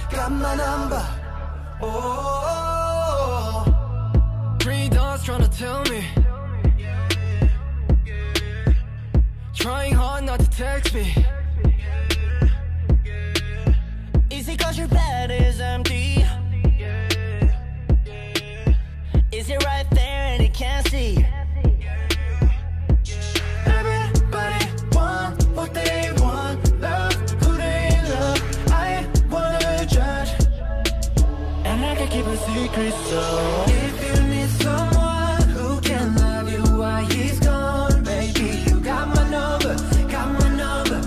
got my number. Oh, three dots trying to tell me. Trying hard not to text me. Is it cause your bed is empty? Is it right there and you can't see? Everybody want what they want, love who they love. I ain't wanna judge, and I can keep a secret. So if you need someone who can love you while he's gone, baby, you got my number, got my number.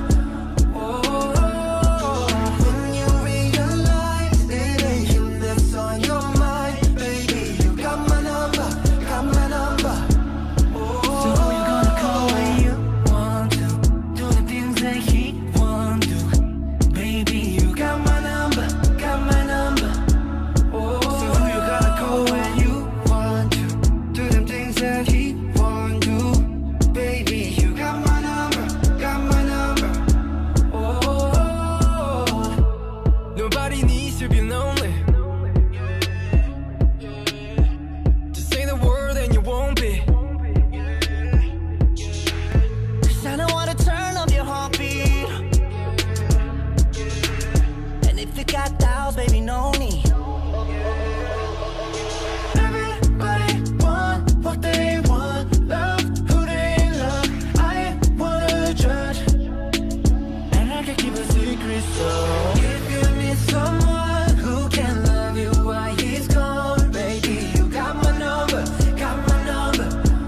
Oh, when you realize it ain't him that's on your mind, baby, you got my number, got my number. So who you gonna call when you want to do the things that he want to? Baby, you got my number, got my number. Oh, so who you gonna call when you want to do them things that he want to? Baby, you got my number, got my number. Oh, nobody needs to be lonely. Just say the word and you won't be. Cause I don't wanna turn up your heartbeat. And if you got doubts, baby, no need. Everybody want what they want, love who they love. I ain't wanna judge, and I can keep a secret. So if you need someone who can love you while he's gone, baby, you got my number, got my number.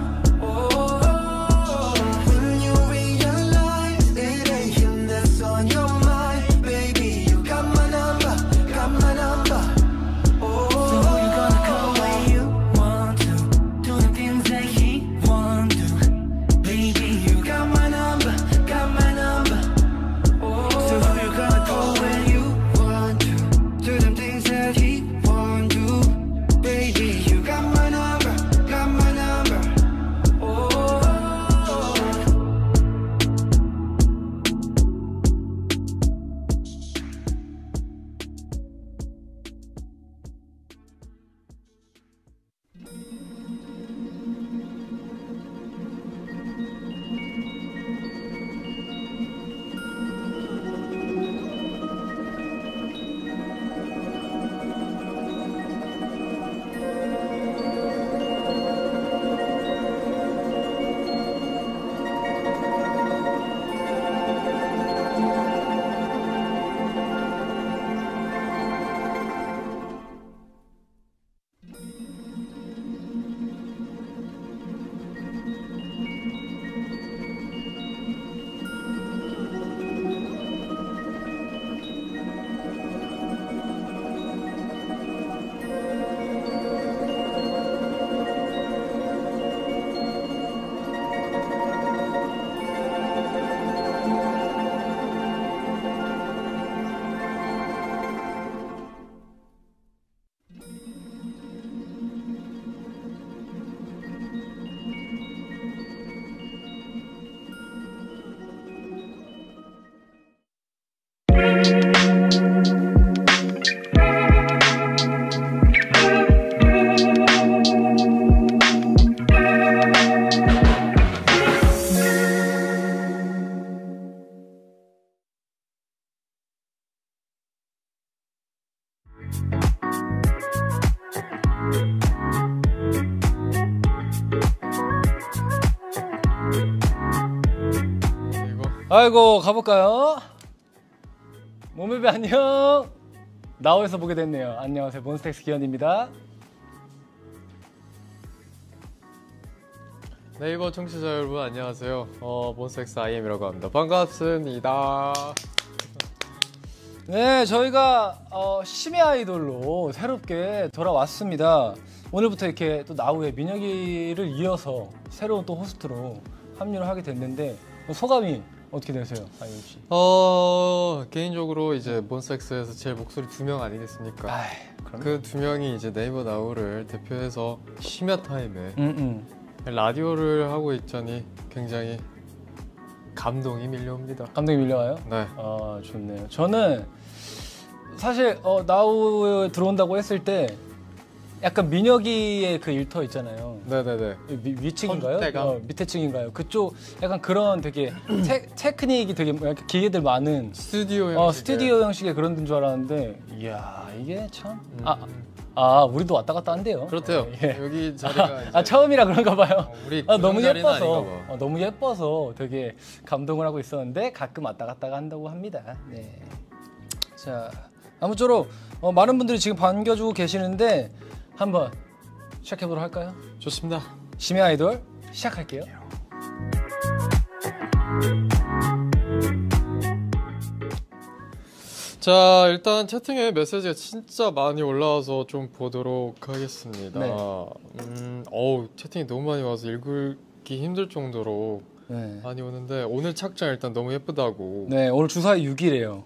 Oh, when you realize it ain't him that's on your mind, baby, you got my number, got my number. Oh, so who you gonna call when you want to do the things that he want to? Baby, you got my number, got my number. Oh, so who you gonna call when you want to do them things that he want to? Baby, you got my number, got my number. Oh. 아이고 가볼까요? 모메베 안녕. 나우에서 보게 됐네요. 안녕하세요, 몬스타엑스 기현입니다. 네이버 청취자 여러분 안녕하세요. 몬스타엑스 IM이라고 합니다. 반갑습니다. 네, 저희가 심야 아이돌로 새롭게 돌아왔습니다. 오늘부터 이렇게 또 나우의 민혁이를 이어서 새로운 또 호스트로 합류를 하게 됐는데 소감이 어떻게 되세요, 아이유 씨? 개인적으로 이제 몬스타엑스에서 제 목소리 2명 아니겠습니까? 그 2명이 이제 네이버 나우를 대표해서 심야 타임에 라디오를 하고 있자니 굉장히 감동이 밀려옵니다. 감동이 밀려와요? 네. 아, 좋네요. 저는 사실 나우에 들어온다고 했을 때 약간 민혁이의 그 일터 있잖아요. 네네네. 위층인가요? 밑에 층인가요? 그쪽 약간 그런 되게 테크닉이 되게 약간 기계들 많은 스튜디오 형식의 그런 데인 줄 알았는데 이야 이게 참 우리도 왔다 갔다 한대요. 그렇대요. 예. 여기 자리가 처음이라 그런가 봐요. 우리 너무 예뻐서 너무 예뻐서 되게 감동을 하고 있었는데 가끔 왔다 갔다 한다고 합니다. 네. 자 아무쪼록 많은 분들이 지금 반겨주고 계시는데 한번 시작해보도록 할까요? 좋습니다. 심야 아이돌 시작할게요. 자 일단 채팅에 메시지가 진짜 많이 올라와서 좀 보도록 하겠습니다. 네. 채팅이 너무 많이 와서 읽기 힘들 정도로 네. 많이 오는데 오늘 착장 일단 너무 예쁘다고. 네 오늘 주사위 6이래요.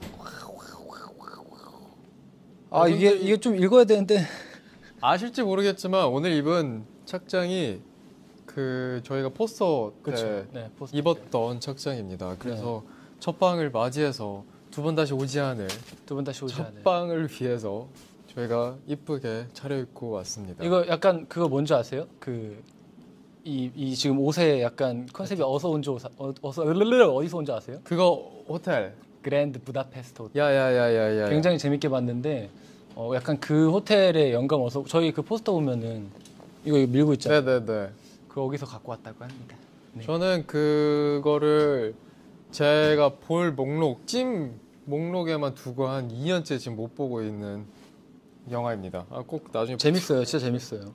이게 좀 읽어야 되는데 아실지 모르겠지만 오늘 입은 착장이 그 저희가 포스터 때 네, 포스터 입었던 착장입니다. 그래서 첫 방을 맞이해서 두 번 다시 오지 않을 첫 방을 위해서 저희가 이쁘게 차려입고 왔습니다. 이거 약간 그거 뭔지 아세요? 이 지금 옷에 약간 컨셉이 어디서 온지 아세요? 그거 호텔 그랜드 부다페스트 호텔. 야야야야야. 굉장히 재밌게 봤는데 약간 그 호텔에 영감 얻어서 저희 그 포스터 보면은 이거 밀고 있잖아요. 네네네. 거기서 갖고 왔다고 합니다. 네. 저는 그거를 제가 볼 찜 목록에만 두고 한 2년째 지금 못 보고 있는 영화입니다. 꼭 나중에 재밌어요. 진짜 재밌어요.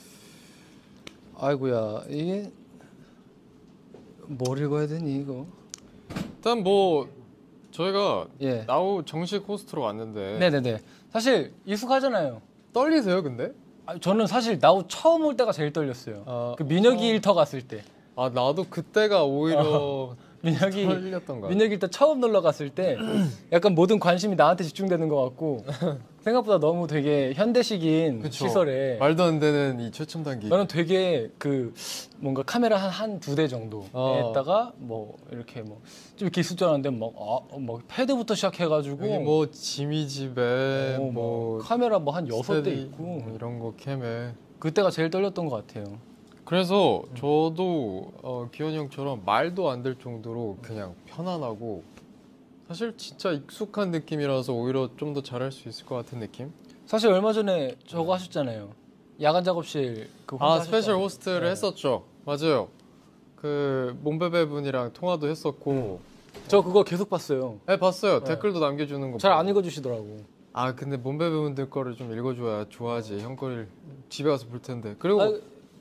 아이고야 이게 뭘 읽어야 되니 이거. 일단 뭐 저희가 나우 정식 호스트로 왔는데 네네네. 사실 익숙하잖아요. 떨리세요 근데? 저는 사실 나우 처음 올 때가 제일 떨렸어요. 그 민혁이 일터 갔을 때. 나도 그때가 오히려 민혁이 떨렸던 거야. 민혁이 일터 처음 놀러 갔을 때 약간 모든 관심이 나한테 집중되는 것 같고 생각보다 너무 되게 현대식인 그쵸. 시설에 말도 안 되는 이 최첨 단계. 나는 되게 그 뭔가 카메라 한 두 대 정도에다가 뭐 이렇게 뭐 좀 이렇게 있을 줄 알았는데 뭐 패드부터 시작해가지고 여기 뭐 지미 집에 뭐 카메라 뭐 한 6대 있고 이런 거 캠에 그때가 제일 떨렸던 것 같아요. 그래서 저도 기현이 형처럼 말도 안 될 정도로 그냥 편안하고 사실 진짜 익숙한 느낌이라서 오히려 좀 더 잘할 수 있을 것 같은 느낌? 사실 얼마 전에 저거 하셨잖아요. 야간 작업실 그 스페셜 호스트를 했었죠. 맞아요. 그 몬베베 분이랑 통화도 했었고 저 그거 계속 봤어요. 네 봤어요. 댓글도 남겨주는 거 잘 안 읽어주시더라고. 근데 몬베베 분들 거를 좀 읽어줘야 좋아하지. 형 거를 집에 가서 볼 텐데. 그리고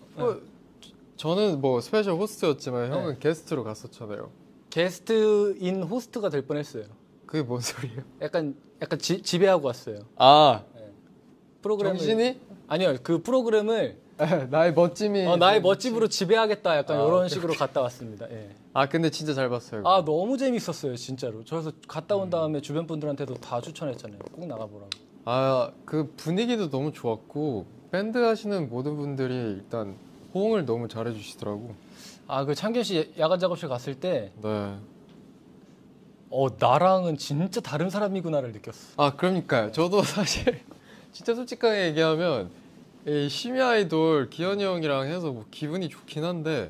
저는 뭐 스페셜 호스트였지만 형은 게스트로 갔었잖아요. 게스트인 호스트가 될 뻔했어요. 그게 뭔 소리예요? 약간 지배하고 왔어요. 프로그램을 정신이? 아니요, 그 프로그램을 나의 멋짐이 나의 멋짐으로 지배하겠다 약간 이런 식으로 갔다 왔습니다. 예. 근데 진짜 잘 봤어요. 너무 재밌었어요 진짜로. 저기서 갔다 온 다음에 주변 분들한테도 다 추천했잖아요. 꼭 나가보라고. 그 분위기도 너무 좋았고 밴드 하시는 모든 분들이 일단 호응을 너무 잘해주시더라고. 그 창균 씨 야간 작업실 갔을 때 네. 나랑은 진짜 다른 사람이구나를 느꼈어. 그러니까요. 저도 사실 진짜 솔직하게 얘기하면 이 심야 아이돌 기현이 형이랑 해서 뭐 기분이 좋긴 한데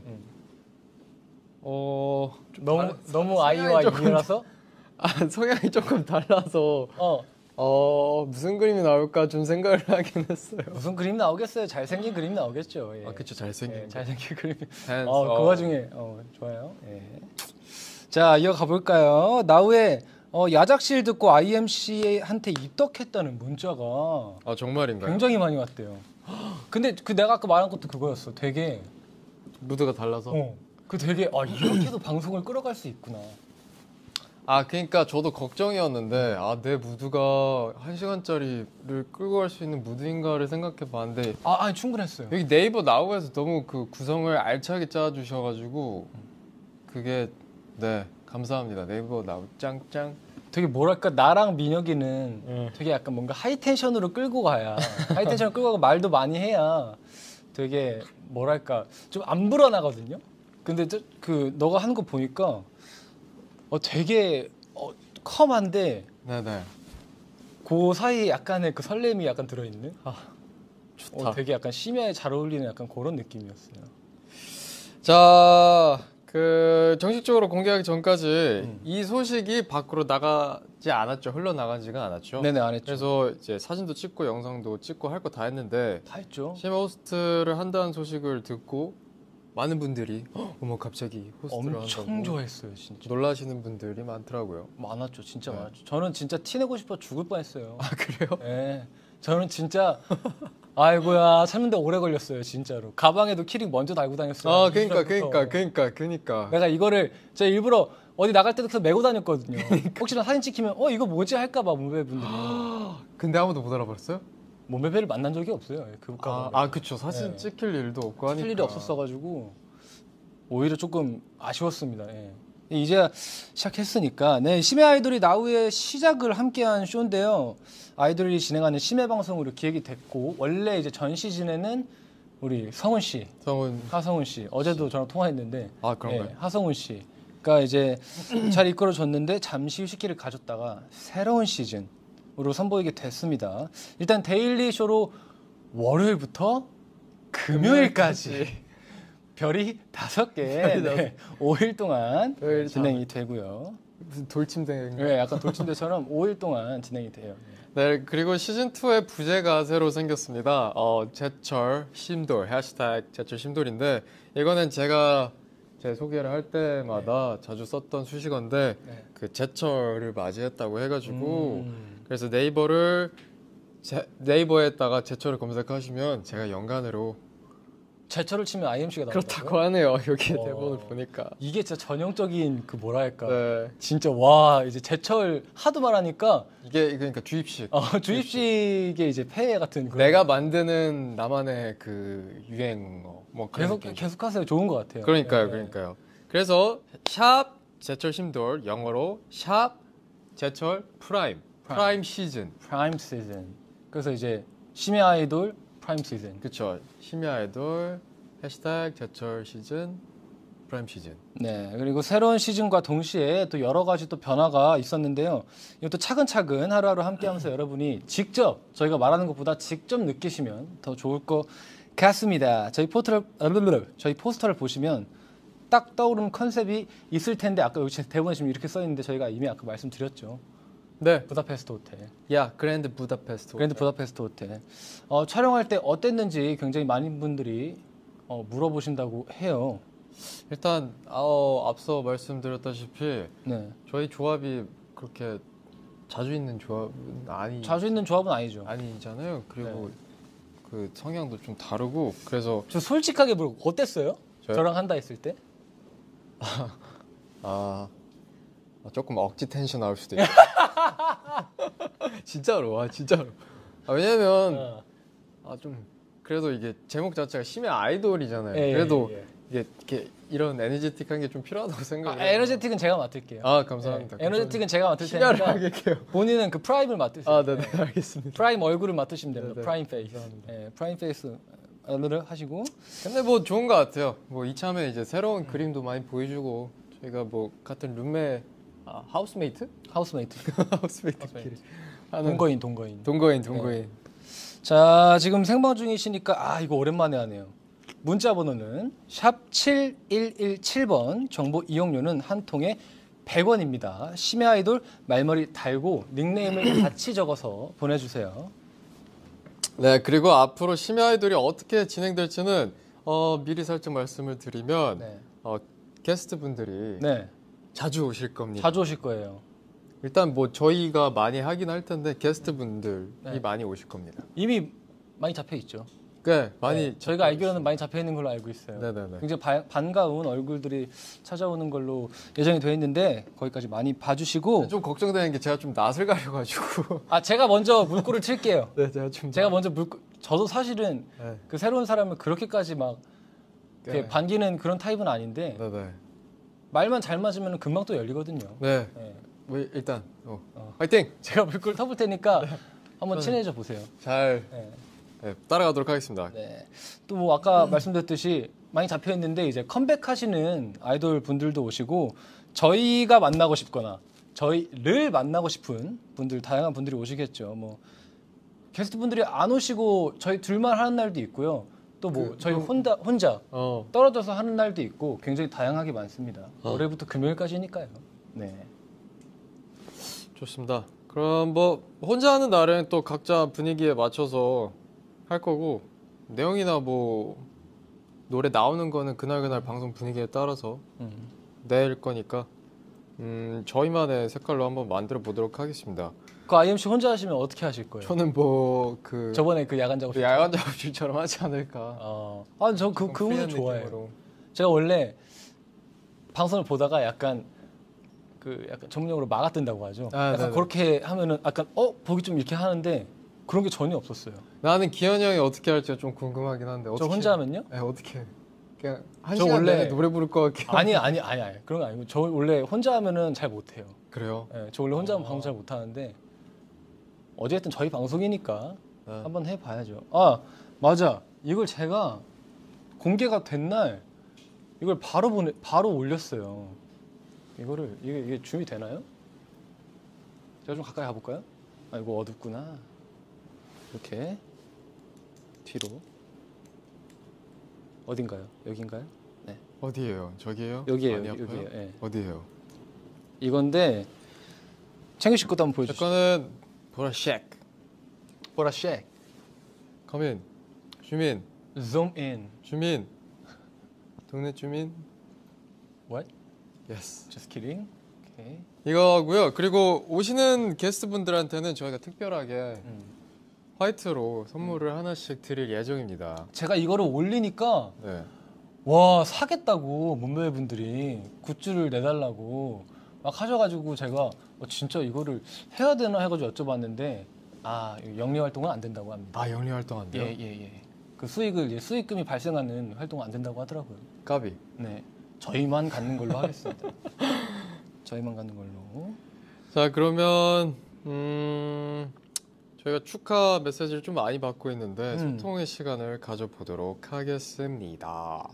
너무 아이와 이라서 성향이 조금 달라서 무슨 그림이 나올까 좀 생각을 하긴 했어요. 무슨 그림 나오겠어요? 잘생긴 그림 나오겠죠. 예. 그쵸, 잘생긴 잘생긴 그림. 그 와중에 좋아요. 예. 자 이어가 볼까요? 나우의 야작실 듣고 IMC한테 입덕했다는 문자가 정말인가요? 굉장히 많이 왔대요. 근데 내가 아까 말한 것도 그거였어. 되게 무드가 달라서. 되게 이렇게도 방송을 끌어갈 수 있구나. 그러니까 저도 걱정이었는데 내 무드가 1시간짜리를 끌고 갈 수 있는 무드인가를 생각해 봤는데 아니 충분했어요. 여기 네이버 나우에서 너무 그 구성을 알차게 짜주셔가지고 그게 감사합니다. 네이버 나우 짱짱. 되게 뭐랄까 나랑 민혁이는 되게 약간 뭔가 하이텐션으로 끌고 가야 하이텐션으로 끌고 가고 말도 많이 해야 되게 뭐랄까 좀 안 불어나거든요. 근데 그 너가 하는 거 보니까 되게 컴한데 네네. 그 사이에 약간의 그 설렘이 약간 들어있는. 좋다. 되게 약간 심야에 잘 어울리는 약간 그런 느낌이었어요. 자, 그 정식적으로 공개하기 전까지 이 소식이 밖으로 나가지 않았죠. 흘러나가지가 않았죠. 네네, 안 했죠. 그래서 이제 사진도 찍고 영상도 찍고 할 거 다 했는데 다 했죠. 심야 호스트를 한다는 소식을 듣고 많은 분들이 어머 갑자기 호스트를 엄청 한다고 좋아했어요, 진짜. 놀라시는 분들이 많더라고요. 많았죠, 진짜 네. 많았죠. 저는 진짜 티내고 싶어 죽을 뻔했어요. 아 그래요? 네, 저는 진짜 아이고야 찾는데 오래 걸렸어요, 진짜로. 가방에도 키링 먼저 달고 다녔어요. 아 2주 그러니까 전부터. 내가 이거를 제가 일부러 어디 나갈 때도 계속 메고 다녔거든요. 혹시나 사진 찍히면 이거 뭐지 할까봐 몸베분들이. 근데 아무도 못 알아버렸어요? 몸베를 만난 적이 없어요. 그 가방. 그쵸. 사진 네. 찍힐 일도 없고 하니까. 찍힐 일이 없었어가지고 오히려 조금 아쉬웠습니다. 예. 이제 시작했으니까. 네, 심야 아이돌이 나우의 시작을 함께한 쇼인데요. 아이돌이 진행하는 심야 방송으로 기획이 됐고 원래 이제 전 시즌에는 우리 성훈 씨, 하성훈 씨 어제도 저랑 통화했는데 그런가요? 예, 하성훈 씨가 이제 잘 이끌어줬는데 잠시 휴식기를 가졌다가 새로운 시즌으로 선보이게 됐습니다. 일단 데일리 쇼로 월요일부터 금요일까지 별이 5개, 네, 5일 동안 진행이 되고요. 무슨 돌침대. 네, 약간 돌침대처럼 5일 동안 진행이 돼요. 네, 그리고 시즌2의 부제가 새로 생겼습니다. 제철 심돌, 해시태그 제철 심돌인데 이거는 제가 제 소개를 할 때마다 자주 썼던 수식어인데 그 제철을 맞이했다고 해가지고 그래서 네이버에다가 제철을 검색하시면 제가 연관으로 제철을 치면 IMC가 나온다고요? 그렇다고 하네요. 여기 대본을 보니까 이게 진짜 전형적인 그 뭐랄까 네. 진짜 와 이제 제철 하도 말하니까 이게 그러니까 주입식 주입식의 이제 폐해 같은 그런 내가 만드는 나만의 그 유행어 뭐 그런 계속하세요. 좋은 것 같아요. 그러니까요. 그래서 샵 제철 심돌 영어로 샵 제철 프라임 시즌 그래서 이제 심야 아이돌 프라임 시즌. 그렇죠. 심야 아이돌 해시태그 제철 시즌 프라임 시즌. 네, 그리고 새로운 시즌과 동시에 또 여러 가지 또 변화가 있었는데요. 이것도 차근차근 하루하루 함께하면서 여러분이 직접 저희가 말하는 것보다 직접 느끼시면 더 좋을 것 같습니다. 저희 포스터를 보시면 딱 떠오르는 컨셉이 있을 텐데 아까 여기 대본에 지금 이렇게 써 있는데 저희가 이미 아까 말씀드렸죠. 네. 부다페스트 호텔. 그랜드 부다페스트 호텔. 촬영할 때 어땠는지 굉장히 많은 분들이 물어보신다고 해요. 일단 앞서 말씀드렸다시피 저희 조합이 그렇게 자주 있는 조합은 아니죠. 아니잖아요. 그리고 그 성향도 좀 다르고 그래서 저 솔직하게 물어보 어땠어요? 저요? 저랑 한다 했을 때? 조금 억지 텐션 나올 수도 있고. 진짜로. 왜냐면 좀 그래도 이게 제목 자체가 심야 아이돌이잖아요. 그래도 이게 이렇게 이런 에너제틱한 게 좀 필요하다고 생각해요. 에너제틱은 제가 맡을게요. 감사합니다. 에너제틱은 제가 맡을 심야를 테니까 하게요. 본인은 그 프라임을 맡으세요. 네, 알겠습니다. 프라임 얼굴을 맡으시면 됩니다. 네네. 프라임 페이스. 프라임 페이스 하시고. 근데 뭐 좋은 것 같아요. 뭐 이참에 이제 새로운 그림도 많이 보여주고 저희가 뭐 같은 룸메 하우스메이트. 하우스메이트끼리 하는 동거인. 자, 지금 생방 중이시니까 이거 오랜만에 하네요. 문자 번호는 샵 7117번, 정보 이용료는 한 통에 100원입니다. 심야 아이돌 말머리 달고 닉네임을 같이 적어서 보내주세요. 네, 그리고 앞으로 심야 아이돌이 어떻게 진행될지는 미리 살짝 말씀을 드리면 게스트 분들이 자주 오실 겁니다. 자주 오실 거예요. 일단 뭐 저희가 많이 하긴 할 텐데 게스트 분들이 많이 오실 겁니다. 이미 많이 잡혀 있죠. 많이 저희가 알기로는 많이 잡혀 있는 걸로 알고 있어요. 네네네. 굉장히 반가운 얼굴들이 찾아오는 걸로 예정이 되어 있는데 거기까지 많이 봐주시고. 좀 걱정되는 게 제가 좀 낯을 가려가지고. 제가 먼저 물꼬를 칠게요. 네, 제가 먼저 저도 사실은 그 새로운 사람을 그렇게까지 막 반기는 그런 타입은 아닌데 말만 잘 맞으면 금방 또 열리거든요. 일단 화이팅! 제가 물꼬를 터볼 테니까 한번 친해져 보세요. 잘 따라가도록 하겠습니다. 또 뭐 아까 말씀드렸듯이 많이 잡혀 있는데 이제 컴백하시는 아이돌 분들도 오시고 저희가 만나고 싶거나 저희를 만나고 싶은 분들 다양한 분들이 오시겠죠. 뭐 게스트 분들이 안 오시고 저희 둘만 하는 날도 있고요. 또 뭐 저희 혼자 떨어져서 하는 날도 있고 굉장히 다양하게 많습니다. 월요일부터 금요일까지니까요. 네. 좋습니다. 그럼 뭐 혼자 하는 날은 또 각자 분위기에 맞춰서 할 거고 내용이나 뭐 노래 나오는 거는 그날 방송 분위기에 따라서 낼 거니까 저희만의 색깔로 한번 만들어 보도록 하겠습니다. 그 IMC 혼자 하시면 어떻게 하실 거예요? 저는 뭐 그 저번에 그 야간 작업실 야간 작업실처럼 하지 않을까. 저 그 부분 좋아해요. 느낌으로. 제가 원래 방송을 보다가 약간 전문용어로 막아뜬다고 하죠. 약간 네네. 그렇게 하면은 약간 보기 좀 이렇게 하는데 그런 게 전혀 없었어요. 나는 기현이 형이 어떻게 할지가 좀 궁금하긴 한데 저 어떻게 혼자 하면요? 네, 어떻게 그냥 한 저 시간 원래- 내내 노래 부를 것 같긴 아니 그런 거 아니고 저 원래 혼자 하면은 잘 못해요. 그래요? 네, 저 원래 혼자 하면 방송 잘 못하는데 어쨌든 저희 방송이니까 네. 한번 해봐야죠. 맞아. 이걸 제가 공개가 된 날 이걸 바로 올렸어요. 이거를 이게 줌이 되나요? 제가 좀 가까이 가볼까요? 이거 어둡구나. 이렇게 뒤로 어딘가요? 여긴가요? 네. 어디예요? 저기예요? 여기에요. 많이 아파요? 여기에요. 네. 어디예요? 이건데 챙규 씨 것도 한번 제 보여주시죠. 거는 보라색. 보라색. Come in. 주민. Zoom in. 주민. 동네 주민. What? Yes. Just kidding. 오케이. 이거고요. 그리고 오시는 게스트분들한테는 저희가 특별하게 화이트로 선물을 하나씩 드릴 예정입니다. 제가 이거를 올리니까 네. 와 사겠다고 몸매 분들이 굿즈를 내달라고 막 하셔가지고 제가 진짜 이거를 해야 되나 해가지고 여쭤봤는데 영리 활동은 안 된다고 합니다. 영리 활동 안 돼요? 예. 그 수익금이 발생하는 활동은 안 된다고 하더라고요. 까비. 네, 저희만 갖는 걸로 하겠습니다. 저희만 갖는 걸로. 자, 그러면 저희가 축하 메시지를 좀 많이 받고 있는데 소통의 시간을 가져보도록 하겠습니다.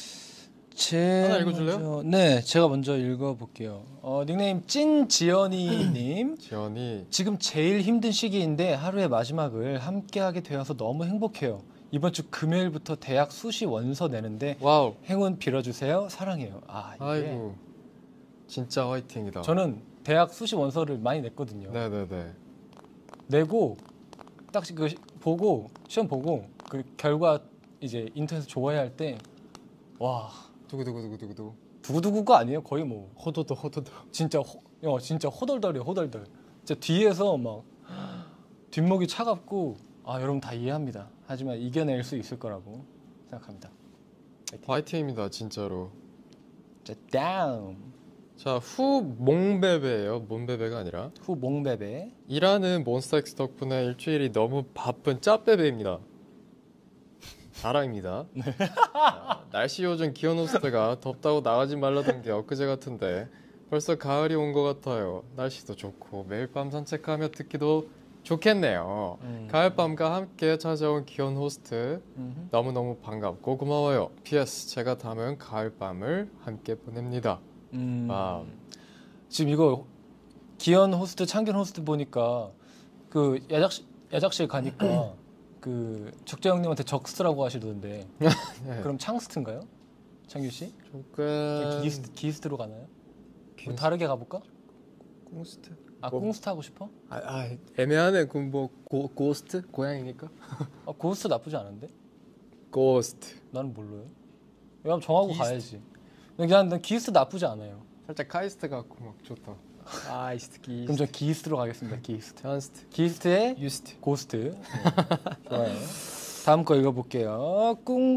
하나 읽어줄래요? 네, 제가 먼저 읽어볼게요. 닉네임 찐지연이님. 지연이 지금 제일 힘든 시기인데 하루의 마지막을 함께하게 되어서 너무 행복해요. 이번 주 금요일부터 대학 수시 원서 내는데 와우. 행운 빌어주세요. 사랑해요. 이게 아이고 진짜 화이팅이다. 저는 대학 수시 원서를 많이 냈거든요. 네네네. 내고 딱 그 보고 시험 보고 그 결과 이제 인터넷 좋아할 때 와 두구두구두구두구. 두구두구가 아니에요. 거의 뭐 호도도. 진짜 진짜 호덜덜이에요. 호덜덜. 진짜 뒤에서 막 뒷목이 차갑고 여러분 다 이해합니다. 하지만 이겨낼 수 있을 거라고 생각합니다. 화이팅입니다 진짜로. 자, 다음 자, 후몽베베예요. 몬베베가 아니라. 후몽베베. 일하는 몬스타엑스 덕분에 일주일이 너무 바쁜 짭베베입니다. 자랑입니다. 자, 날씨 요즘 기온 호스트가 덥다고 나가지 말라던 게 엊그제 같은데 벌써 가을이 온 것 같아요. 날씨도 좋고 매일 밤 산책하며 듣기도 좋겠네요. 가을밤과 함께 찾아온 기온 호스트 너무너무 반갑고 고마워요. PS 제가 담은 가을밤을 함께 보냅니다. 와우. 지금 이거 기현 호스트, 창균 호스트 보니까 그 야작실 가니까 그 적재 형님한테 적스라고 하시던데 네. 그럼 창스트인가요? 창균 씨? 조금 기스트로 가나요? 뭐 다르게 가볼까? 꽁스트. 꽁스트 하고 싶어? 애매하네. 그럼 뭐 고스트? 고양이니까? 고스트 나쁘지 않은데? 고스트. 나는 몰라요. 왜냐면 정하고 가야지. 난 기스트 나쁘지 않아요. 살짝 카이스트 같고 막 좋다. 카이스트 기스트. 그럼 저 기스트로 가겠습니다. 기스트. 찬스트. 기스트의 유스트. 고스트. 네. 좋아요. 다음 거 읽어볼게요.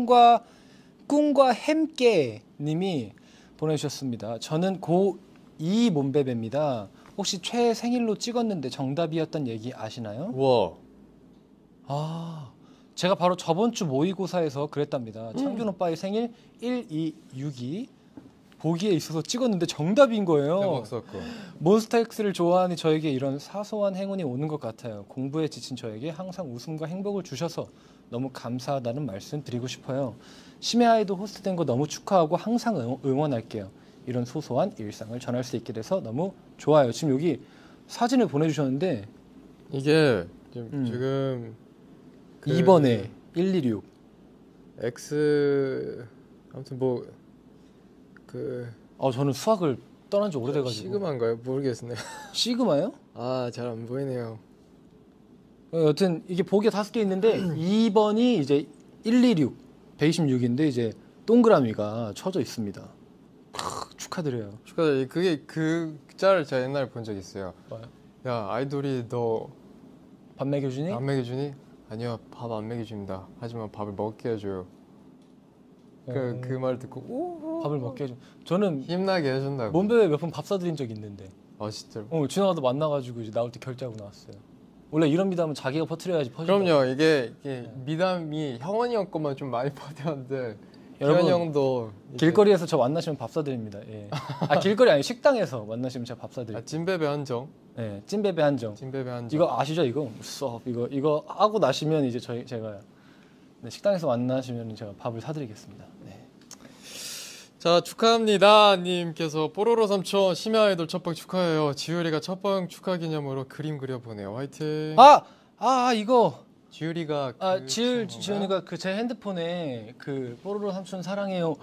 꿈과 햄깨 님이 보내주셨습니다. 저는 고2 몸베베입니다. 혹시 최애 생일로 찍었는데 정답이었던 얘기 아시나요? 와. 제가 바로 저번 주 모의고사에서 그랬답니다. 창균 오빠의 생일 1262 보기에 있어서 찍었는데 정답인 거예요. 대박 사건. 몬스타엑스를 좋아하는 저에게 이런 사소한 행운이 오는 것 같아요. 공부에 지친 저에게 항상 웃음과 행복을 주셔서 너무 감사하다는 말씀 드리고 싶어요. 심야 아이돌 호스트된 거 너무 축하하고 항상 응원할게요. 이런 소소한 일상을 전할 수 있게 돼서 너무 좋아요. 지금 여기 사진을 보내주셨는데 이게 지금 2번에 126 X 아무튼 저는 수학을 떠난 지 오래돼가지고 시그마인가요? 모르겠네요. 시그마요? 아, 잘 안 보이네요. 여튼 이게 보기가 5개 있는데 2번이 이제 126 126인데 이제 동그라미가 쳐져 있습니다. 축하드려요. 축하드려요. 그게 그 짤을 제가 옛날에 본 적 있어요. 뭐요? 야, 아이돌이 너 밥 먹여주니? 안 먹여주니? 아니요, 밥 안 먹여줍니다. 하지만 밥을 먹게 해줘요. 그 말 듣고 오, 밥을 먹게 해줘. 저는 힘나게 해준다고. 몸베베 몇 번 밥 사드린 적 있는데. 아, 진짜로? 지나가다 만나가지고 이제 나올 때 결제하고 나왔어요. 원래 이런 미담은 자기가 퍼뜨려야지 퍼진다. 그럼요. 이게 미담이 형원이 형 것만 좀 많이 퍼졌는데 여러분, 기현이 형도 길거리에서 저 만나시면 밥 사드립니다. 예. 길거리 아니 식당에서 만나시면 제가 밥 사드릴게요. 찐베베 한정. 네, 찐베베 한정. 찐베베 한정. 이거 아시죠? 이거 수업 이거 하고 나시면 이제 제가 식당에서 만나시면 제가 밥을 사드리겠습니다. 네. 자, 축하합니다 님께서 뽀로로 삼촌 심야 아이돌 첫방 축하해요. 지율이가 첫방 축하 기념으로 그림 그려보네요. 화이팅. 이거 지율이가 지은이가 제 핸드폰에 뽀로로 삼촌 사랑해요.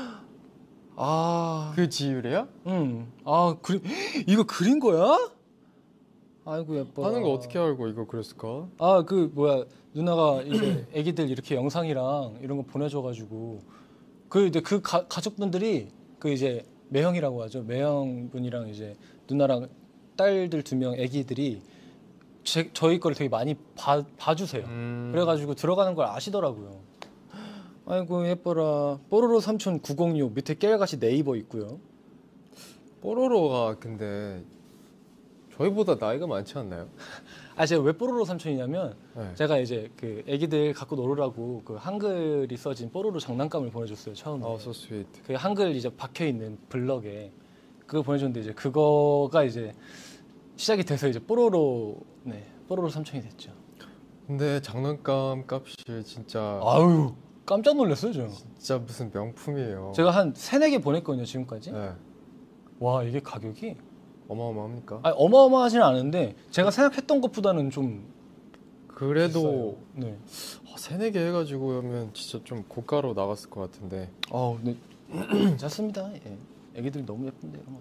그 지율이야? 이거 그린 거야? 아이고 예뻐. 하는 거 어떻게 알고 이거 그랬을까? 누나가 이제 애기들 이렇게 영상이랑 이런 거 보내줘가지고 이제 가족분들이 이제 매형이라고 하죠. 매형분이랑 이제 누나랑 딸들 2명 애기들이 저희 거를 되게 많이 봐주세요. 그래가지고 들어가는 걸 아시더라고요. 아이고 예뻐라. 뽀로로 삼촌 906 밑에 깨알같이 네이버 있고요. 뽀로로가 근데 저희보다 나이가 많지 않나요? 제가 왜 뽀로로 삼촌이냐면 네. 제가 이제 애기들 갖고 놀으라고 한글이 써진 뽀로로 장난감을 보내줬어요 처음에. so sweet. 그 한글 이제 박혀 있는 블럭에 그거 보내줬는데 이제 그거가 이제 시작이 돼서 이제 뽀로로 삼촌이 됐죠. 근데 장난감 값이 진짜 깜짝 놀랐어요 저. 진짜 무슨 명품이에요. 제가 한 3-4개 보냈거든요 지금까지. 네. 와 이게 가격이 어마어마합니까? 어마어마하지는 않은데 제가 생각했던 것보다는 좀 그래도 네. 3-4개 해가지고 하면 진짜 좀 고가로 나갔을 것 같은데. 네. 괜찮습니다. 예. 애기들이 너무 예쁜데 이런 거.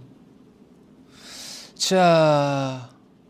자,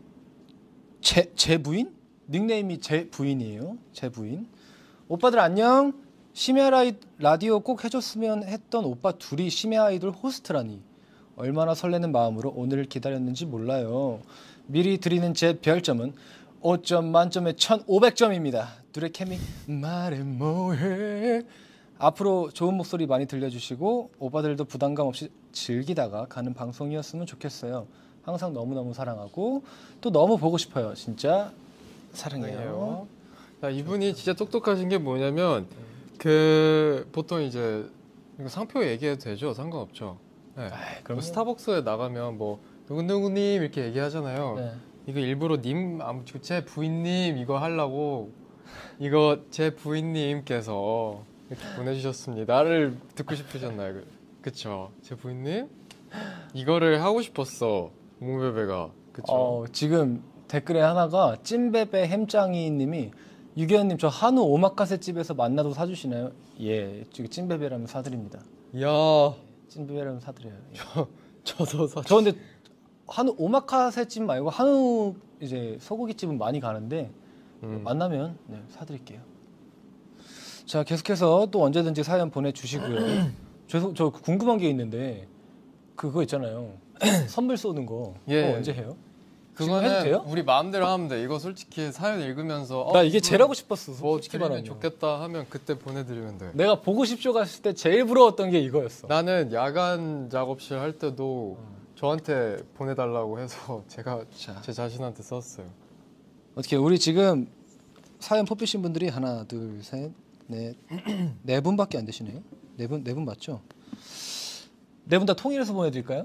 제 부인? 닉네임이 제 부인이에요. 제 부인. 오빠들 안녕. 심야 라디오 꼭 해줬으면 했던 오빠 둘이 심야 아이돌 호스트라니. 얼마나 설레는 마음으로 오늘을 기다렸는지 몰라요. 미리 드리는 제 별점은 5점 만점에 1500점입니다. 둘의 케미 말해 뭐해. 앞으로 좋은 목소리 많이 들려주시고 오빠들도 부담감 없이 즐기다가 가는 방송이었으면 좋겠어요. 항상 너무너무 사랑하고 또 너무 보고 싶어요. 진짜 사랑해요. 자, 이분이 진짜 똑똑하신 게 뭐냐면 보통 이제 이거 상표 얘기해도 되죠? 상관없죠. 네. 그럼 스타벅스에 나가면 누구누구님 이렇게 얘기하잖아요. 네. 이거 일부러 제 부인님 이거 하려고 이거 제 부인님께서 이렇게 보내주셨습니다를 듣고 싶으셨나요? 그쵸? 제 부인님 이거를 하고 싶었어 몽베베가. 그쵸? 지금 댓글에 하나가 찐베베 햄짱이님이 유기현님 저 한우 오마카세 집에서 만나도 사주시나요? 예, 지금 찐베베라면 사드립니다. 이야. 찐베베라면 사드려요. 예. 저도 저 근데 한우 오마카세 집 말고 한우 이제 소고기 집은 많이 가는데 만나면 사드릴게요. 자 계속해서 또 언제든지 사연 보내주시고요. 저 궁금한 게 있는데 그거 있잖아요. 선물 쏘는 거 그거 언제 해요? 그거는 해도 돼요? 우리 마음대로 하면 돼. 이거 솔직히 사연 읽으면서 나 이게 제일 하고 싶었어. 솔직히 드리면 말하면 좋겠다 하면 그때 보내드리면 돼. 내가 보고 싶쇼 갔을 때 제일 부러웠던 게 이거였어. 나는 야간 작업실 할 때도 저한테 보내달라고 해서 제가 제 자신한테 썼어요. 어떻게 우리 지금 사연 뽑히신 분들이 하나, 둘, 셋, 넷, 4분밖에 안 되시네요. 네 분 맞죠? 4분 다 통일해서 보내드릴까요?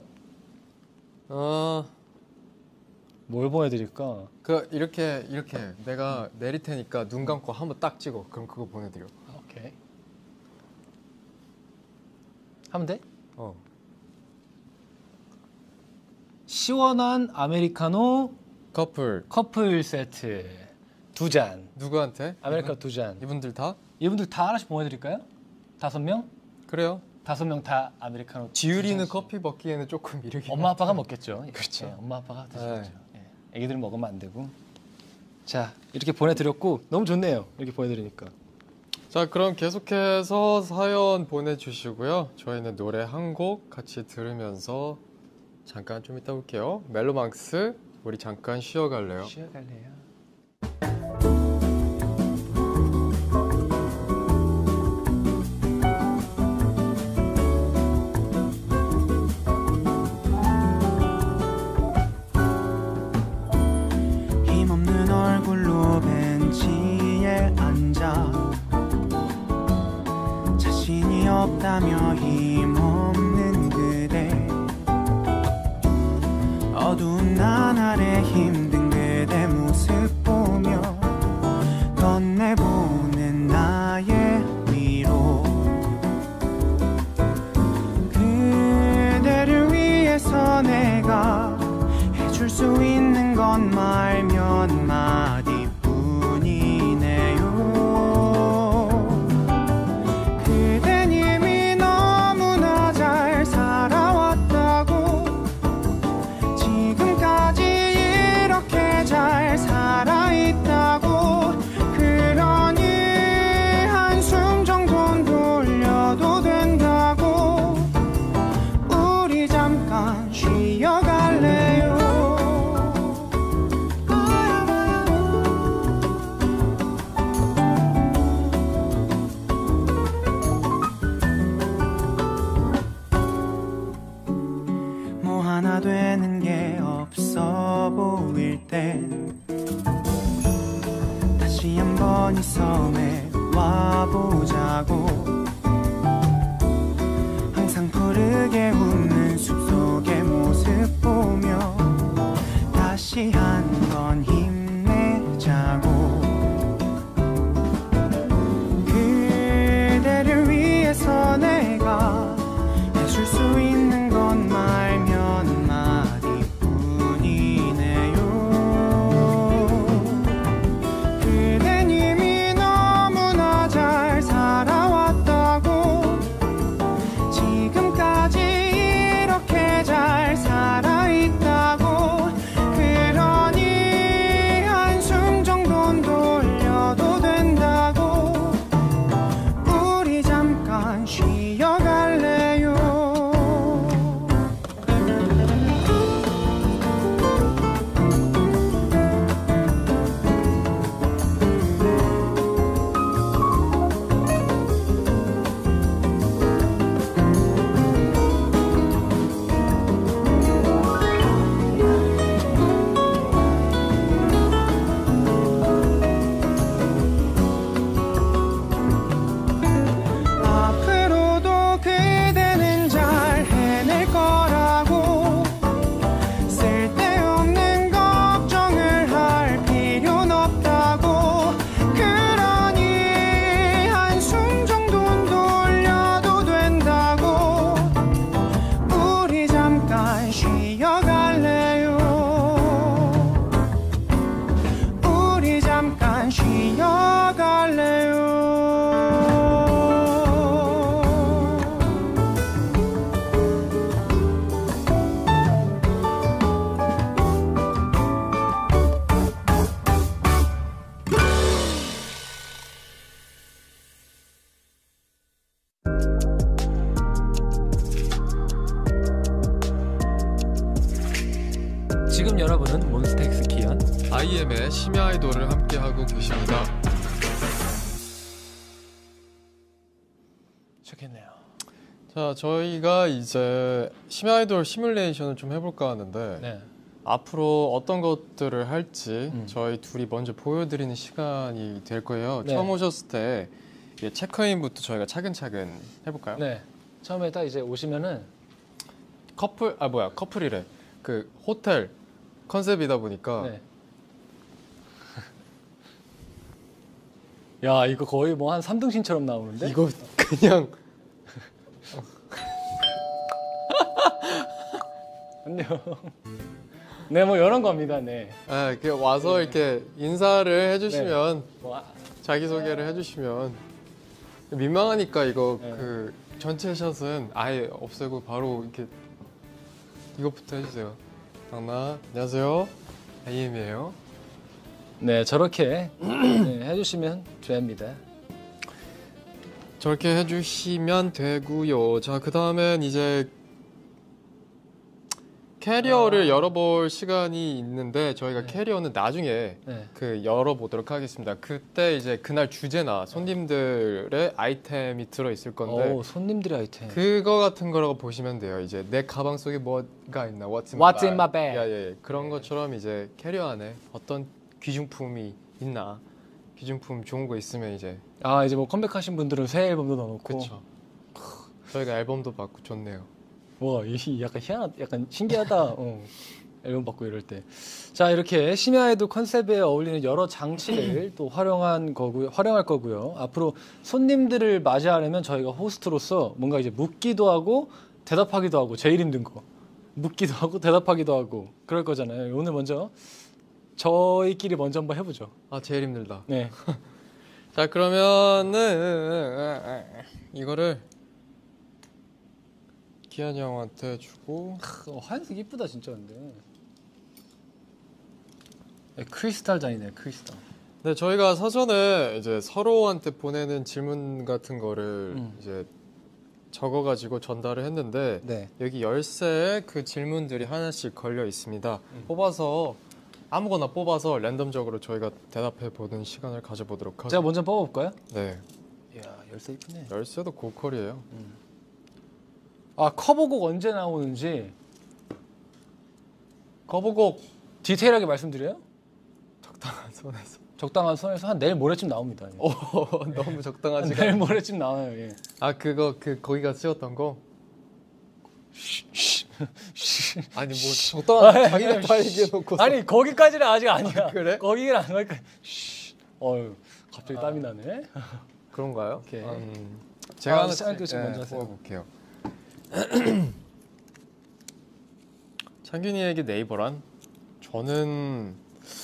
뭘 보내드릴까? 이렇게 내가 내릴 테니까 눈 감고 한번 딱 찍어. 그럼 그거 보내드려. 오케이. 하면 돼? 시원한 아메리카노 커플 세트 2잔. 누구한테? 아메리카노 2잔. 이분들 다? 이분들 다 하나씩 보내드릴까요? 5명? 그래요. 5명 다 아메리카노. 지율이는 커피 먹기에는 조금 이르긴. 엄마 아빠가 먹겠죠. 그렇죠. 네, 엄마 아빠가 드시겠죠. 네. 애기들 먹으면 안 되고. 자, 이렇게 보내드렸고 너무 좋네요. 이렇게 보내드리니까. 자, 그럼 계속해서 사연 보내주시고요. 저희는 노래 한 곡 같이 들으면서 잠깐 좀 이따 올게요. 멜로망스, 우리 잠깐 쉬어갈래요. 쉬어갈래요. 힘없는 얼굴로 벤치에 앉아 자신이 없다며 힘없는 그대 어두운 나날의 힘든 그대 모습 보며 건네보는 나의 위로 그대를 위해서 내가 해줄 수 있는 건 말 몇 마디뿐이네요. 그댄 이미 너무나 잘 살아왔다고 지금까지 이렇게 잘 살아있다고 그러니 한숨 정도는 돌려도 된다고 우리 잠깐 쉬어갈래요. 뭐 하나 되는 게 없어 보일 땐 다시 한번 이 섬에 와보자고 항상 푸르게 웃는 숲속의 모습 보며 다시 한 번 힘내자고 그대를 위해서 내가 해줄 수 있는 건 말 몇 마디뿐이네요. 그댄 이미 너무나 잘 살아왔다고 지금까지 이렇게 잘 살아있다고 그러니 한숨 정도는 돌려도 된다고 우리 잠깐 쉬어갈래요. 앞으로도 그대는 잘 해낼 거라고 쓸데없는 걱정을 할 필요는 없다고 그러니 한숨 정도는 돌려도 된다고 우리 잠깐 쉬어갈래요. 우리 잠깐 쉬어갈래요. 지금 여러분은 몬스타엑스 기현 IM의 심야 아이돌을 함께하고 계십니다. 좋겠네요. 자, 저희가 이제 심야 아이돌 시뮬레이션을 좀 해볼까 하는데 네. 앞으로 어떤 것들을 할지 저희 둘이 먼저 보여드리는 시간이 될 거예요. 네. 처음 오셨을 때 이게 체크인부터 저희가 차근차근 해볼까요? 네. 처음에 딱 이제 오시면은 커플이래. 그 호텔 컨셉이다 보니까 네. 야, 이거 거의 뭐 한 3등신처럼 나오는데? 이거 그냥 안녕. 네, 뭐 이런 겁니다. 네. 네, 이렇게 와서 이렇게 인사를 해주시면 네. 뭐, 자기 소개를 해주시면 민망하니까 이거 네. 그 전체 샷은 아예 없애고 바로 이렇게 이것부터 해주세요. 당나 안녕하세요. IM이에요. 네, 저렇게 네, 해주시면 됩니다. 저렇게 해주시면 되고요. 자, 그 다음엔 이제 캐리어를 열어볼 시간이 있는데 저희가 캐리어는 나중에 네. 그 열어보도록 하겠습니다. 그때 이제 그날 주제나 손님들의 아이템이 들어있을 건데 오, 손님들의 아이템. 그거 같은 거라고 보시면 돼요. 이제 내 가방 속에 뭐가 있나, What's in my bag. 예. 그런 것처럼 이제 캐리어 안에 어떤 귀중품이 있나, 귀중품 좋은 거 있으면 이제 아, 이제 뭐 컴백하신 분들은 새 앨범도 넣어놓고. 그렇죠. 저희가 앨범도 받고 좋네요. 와, 이 약간 약간 신기하다. 앨범 받고 이럴 때. 자, 이렇게 심야 아이돌 컨셉에 어울리는 여러 장치를 또 활용할 거고요. 앞으로 손님들을 맞이하려면 저희가 호스트로서 뭔가 이제 묻기도 하고 대답하기도 하고 제일 힘든 거. 묻기도 하고 대답하기도 하고 그럴 거잖아요. 오늘 먼저 저희끼리 먼저 한번 해보죠. 아, 제일 힘들다. 네. 자, 그러면은 이거를 기한이 형한테 주고. 하얀색 이쁘다 진짜 근데. 네, 크리스탈 잔이네, 크리스탈. 네, 저희가 사전에 이제 서로한테 보내는 질문 같은 거를 이제 적어가지고 전달을 했는데 네. 여기 열쇠에 그 질문들이 하나씩 걸려 있습니다. 뽑아서 아무거나 뽑아서 랜덤적으로 저희가 대답해 보는 시간을 가져보도록 하죠. 제가 먼저 뽑아볼까요? 네, 이야, 열쇠 이쁘네. 열쇠도 고퀄이에요. 아, 커버곡 언제 나오는지 커버곡 디테일하게 말씀드려요? 적당한 손에서. 적당한 선에서 한 내일 모레쯤 나옵니다. 예. 너무 적당하지가. 내일 모레쯤 나와요. 예. 아, 그거 거기가 쓰였던 거? 아니 뭐 적당한 자기네 다 얘기해놓고. 아니 거기까지는 아직 아니야. 그래? 거기는 안 갈까? 어유 갑자기 땀이 나네. 그런가요? 오케이. 제가 하나 찬규 씨 먼저 하세요. 뽑아볼게요. 창균이에게 네이버란? 저는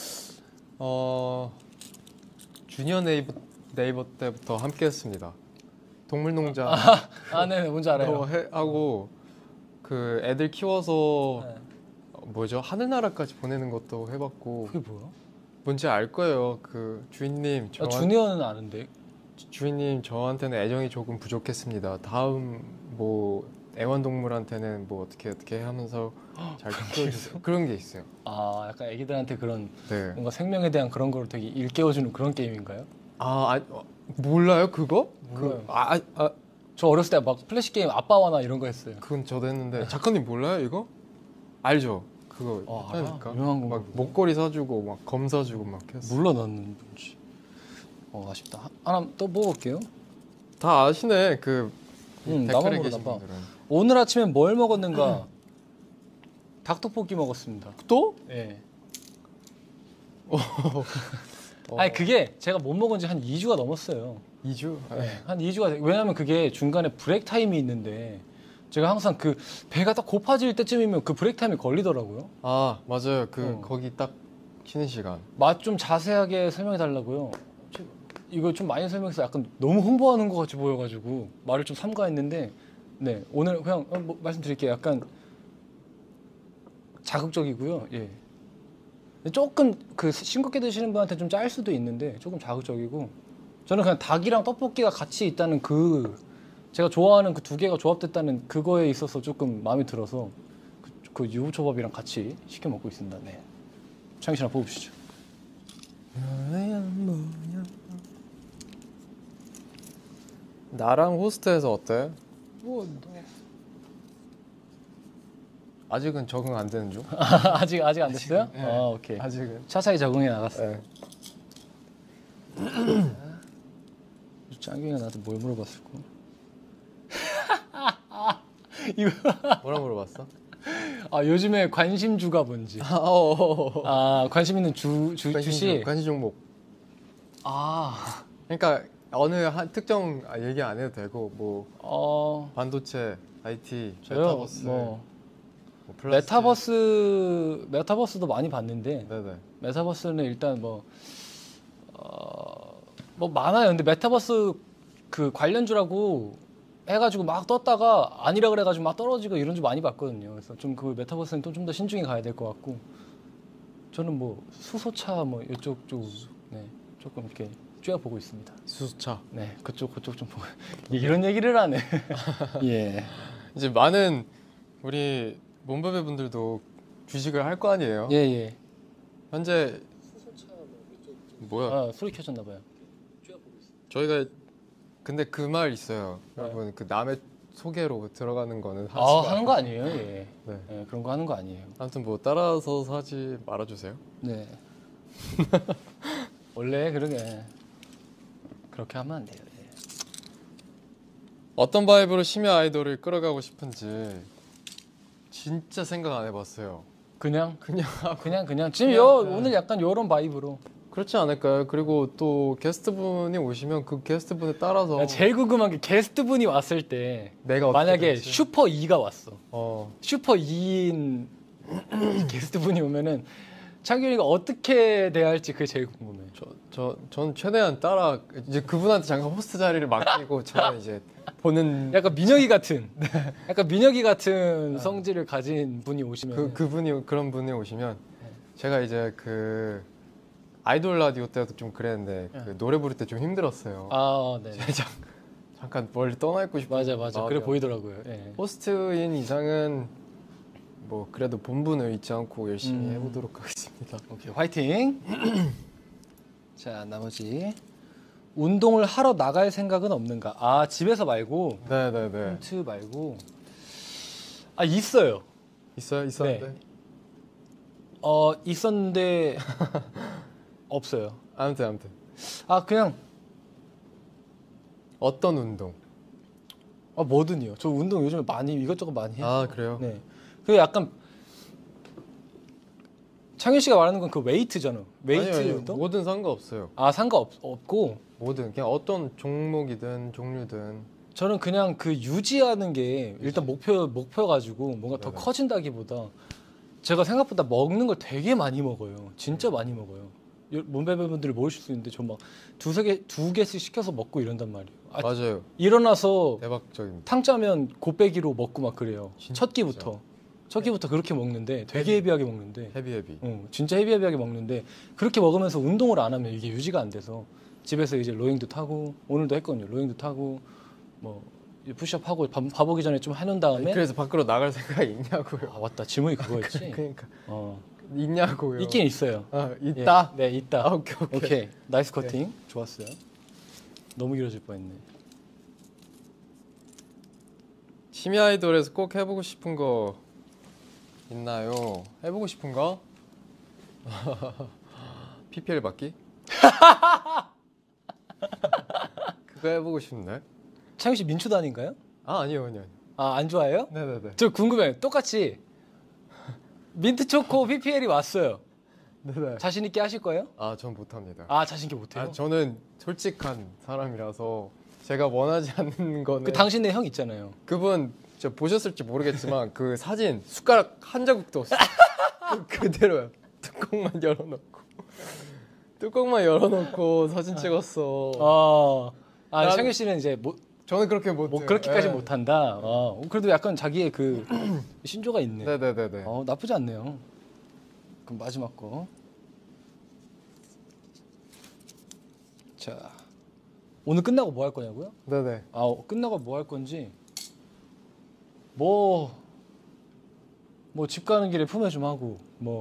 주니어 네이버 때부터 함께했습니다. 동물농장 네, 뭔지 알아요. 하고 그 애들 키워서 네. 뭐죠? 하늘나라까지 보내는 것도 해봤고. 그게 뭐야? 뭔지 알 거예요. 그 주인님 주니어는 아는데. 주인님 저한테는 애정이 조금 부족했습니다. 다음 뭐 애완동물한테는 뭐 어떻게 하면서 잘 키워주세요. 그런 게 있어요. 아, 약간 애기들한테 그런 네. 뭔가 생명에 대한 그런 거를 되게 일깨워주는 그런 게임인가요? 몰라요 그거? 몰라요. 그, 저 어렸을 때 막 플래시 게임 아빠와나 이런 거 했어요. 그건 저도 했는데 작가님 몰라요 이거? 알죠? 그거 알아? 하니까 유명한 거 막 목걸이 사주고 막 검 사주고 막 했어. 몰라 나는 뭔지. 아쉽다. 하나 또 먹어볼게요. 다 아시네 그 나만 댓글에 모르나 계신 봐. 분들은. 오늘 아침에 뭘 먹었는가? 닭떡볶이 먹었습니다. 또? 네. 아니 그게 제가 못 먹은 지 한 2주가 넘었어요. 2주? 네, 한 2주가 왜냐면 그게 중간에 브레이크 타임이 있는데 제가 항상 그 배가 딱 고파질 때쯤이면 그 브레이크 타임이 걸리더라고요. 아 맞아요. 거기 딱 쉬는 시간. 맛 좀 자세하게 설명해 달라고요. 이거 좀 많이 설명해서 약간 너무 홍보하는 것 같이 보여가지고 말을 좀 삼가했는데 네 오늘 그냥 뭐 말씀드릴게요. 약간 자극적이고요. 예. 조금 그 싱겁게 드시는 분한테 좀 짤 수도 있는데 조금 자극적이고 저는 그냥 닭이랑 떡볶이가 같이 있다는 제가 좋아하는 그 두 개가 조합됐다는 그거에 있어서 조금 마음에 들어서 그 유부초밥이랑 같이 시켜 먹고 있습니다. 네. 창희 씨랑 뽑으시죠. 나랑 호스트에서 어때? 아직은 적응 안 되는 중. 아직 안 됐어요? 네. 오케이. 아직은. 차차히 적응해 나갔어요. 네. 짱경이가 나한테 뭘 물어봤을까? 이거 뭐라 물어봤어? 요즘에 관심주가 뭔지. 관심 있는 주시. 관심 종목. 그러니까 어느 한 특정 얘기 안 해도 되고 뭐 반도체, IT, 저요? 메타버스. 뭐 플러스... 메타버스도 많이 봤는데 네네. 메타버스는 일단 뭐 많아요. 근데 메타버스 그 관련주라고 해가지고 막 떴다가 아니라 그래가지고 막 떨어지고 이런 주 많이 봤거든요. 그래서 좀 그 메타버스는 또 좀 더 신중히 가야 될 것 같고 저는 뭐 수소차 뭐 이쪽 쪽 네, 조금 이렇게 쬐어보고 있습니다. 수소차. 네, 그쪽 좀 보고 이런 얘기를 하네. 예. 이제 많은 우리 몸베베 분들도 주식을 할 거 아니에요. 예. 현재 뭐야? 아, 소리 켜졌나 봐요. 저희가 근데 그 말 있어요. 여러분 그 남의 소개로 들어가는 거는 하는 거 아니에요. 예. 네. 예, 그런 거 하는 거 아니에요. 아무튼 뭐 따라서 사지 말아주세요. 네. 원래 그렇게 하면 안 돼요. 예. 어떤 바이브로 심야 아이돌을 끌어가고 싶은지 진짜 생각 안 해봤어요. 그냥 지금 그냥, 오늘 약간 요런 바이브로. 그렇지 않을까요? 그리고 또 게스트분이 오시면 그 게스트분에 따라서 제일 궁금한 게 게스트분이 왔을 때 내가 만약에 될지. 슈퍼 2가 왔어. 슈퍼 2인 게스트분이 오면은 창균이가 어떻게 대할지 그게 제일 궁금해. 전 최대한 따라 이제 그분한테 잠깐 호스트 자리를 맡기고 저는 이제 보는 약간 민혁이 같은 성질을 가진 분이 오시면 그런 분이 오시면 제가 이제 그 아이돌 라디오 때도 좀 그랬는데 그 노래 부를 때 좀 힘들었어요. 아, 네. 잠깐 멀리 떠나 있고 싶어. 맞아. 그래 보이더라고요. 예. 호스트인 이상은 뭐 그래도 본분을 잊지 않고 열심히 해보도록 하겠습니다. 오케이, 화이팅. 자, 나머지 운동을 하러 나갈 생각은 없는가? 아, 집에서 말고. 네네네. 홈트 말고. 아, 있어요. 있었는데. 있었는데 없어요. 아무튼. 아, 그냥 어떤 운동? 뭐든요. 저 운동 요즘에 이것저것 많이 해요. 아, 그래요? 네. 그 약간 창현 씨가 말하는 건 그 웨이트잖아. 웨이트 아니요. 운동? 뭐든 상관없어요. 아, 상관없고 뭐든 그냥 어떤 종목이든 종류든 저는 그냥 그 유지하는 게 일단 목표 가지고 뭔가 더 네네. 커진다기보다 제가 생각보다 먹는 걸 되게 많이 먹어요. 진짜 많이 먹어요. 몸베베분들이 모르실 수 있는데 저 막 두 개씩 시켜서 먹고 이런단 말이에요. 맞아요. 일어나서 대박적입니다. 탕짜면 곱빼기로 먹고 막 그래요. 진짜? 첫 끼부터 그렇게 먹는데 되게 헤비하게 먹는데 헤비. 진짜 헤비하게 먹는데 그렇게 먹으면서 운동을 안 하면 이게 유지가 안 돼서 집에서 이제 로잉도 타고 오늘도 했거든요. 로잉도 타고 뭐 푸시업 하고 밥 오기 전에 좀 해놓은 다음에 그래서 밖으로 나갈 생각이 있냐고요. 아, 맞다. 질문이 그거였지. 그러니까 있냐고요. 있긴 있어요. 있다. 예, 네, 있다. 아, 오케이. 나이스 커팅. 좋았어요. 너무 길어질 뻔했네. 심야 아이돌에서 꼭 해보고 싶은 거 있나요? 해보고 싶은 거? PPL 받기? 그거 해보고 싶네. 창희 씨 민초단인가요? 아니요. 아, 안 좋아해요? 네네네. 저 궁금해요. 똑같이 민트 초코 PPL이 왔어요. 네네. 자신 있게 하실 거예요? 전 못합니다. 아, 자신 있게 못해요? 저는 솔직한 사람이라서 제가 원하지 않는 거는 그 당신네 형 있잖아요. 그분 저 보셨을지 모르겠지만 그 사진 숟가락 한 자국도 없어. 그대로야. 뚜껑만 열어놓고 사진 찍었어. 창현 씨는 이제 저는 그렇게 못. 그렇게까지 못한다. 그래도 약간 자기의 그 신조가 있네. 네네네. 나쁘지 않네요. 그럼 마지막 거. 자, 오늘 끝나고 뭐 할 거냐고요? 네네. 끝나고 뭐 할 건지 뭐 집 가는 길에 품에 좀 하고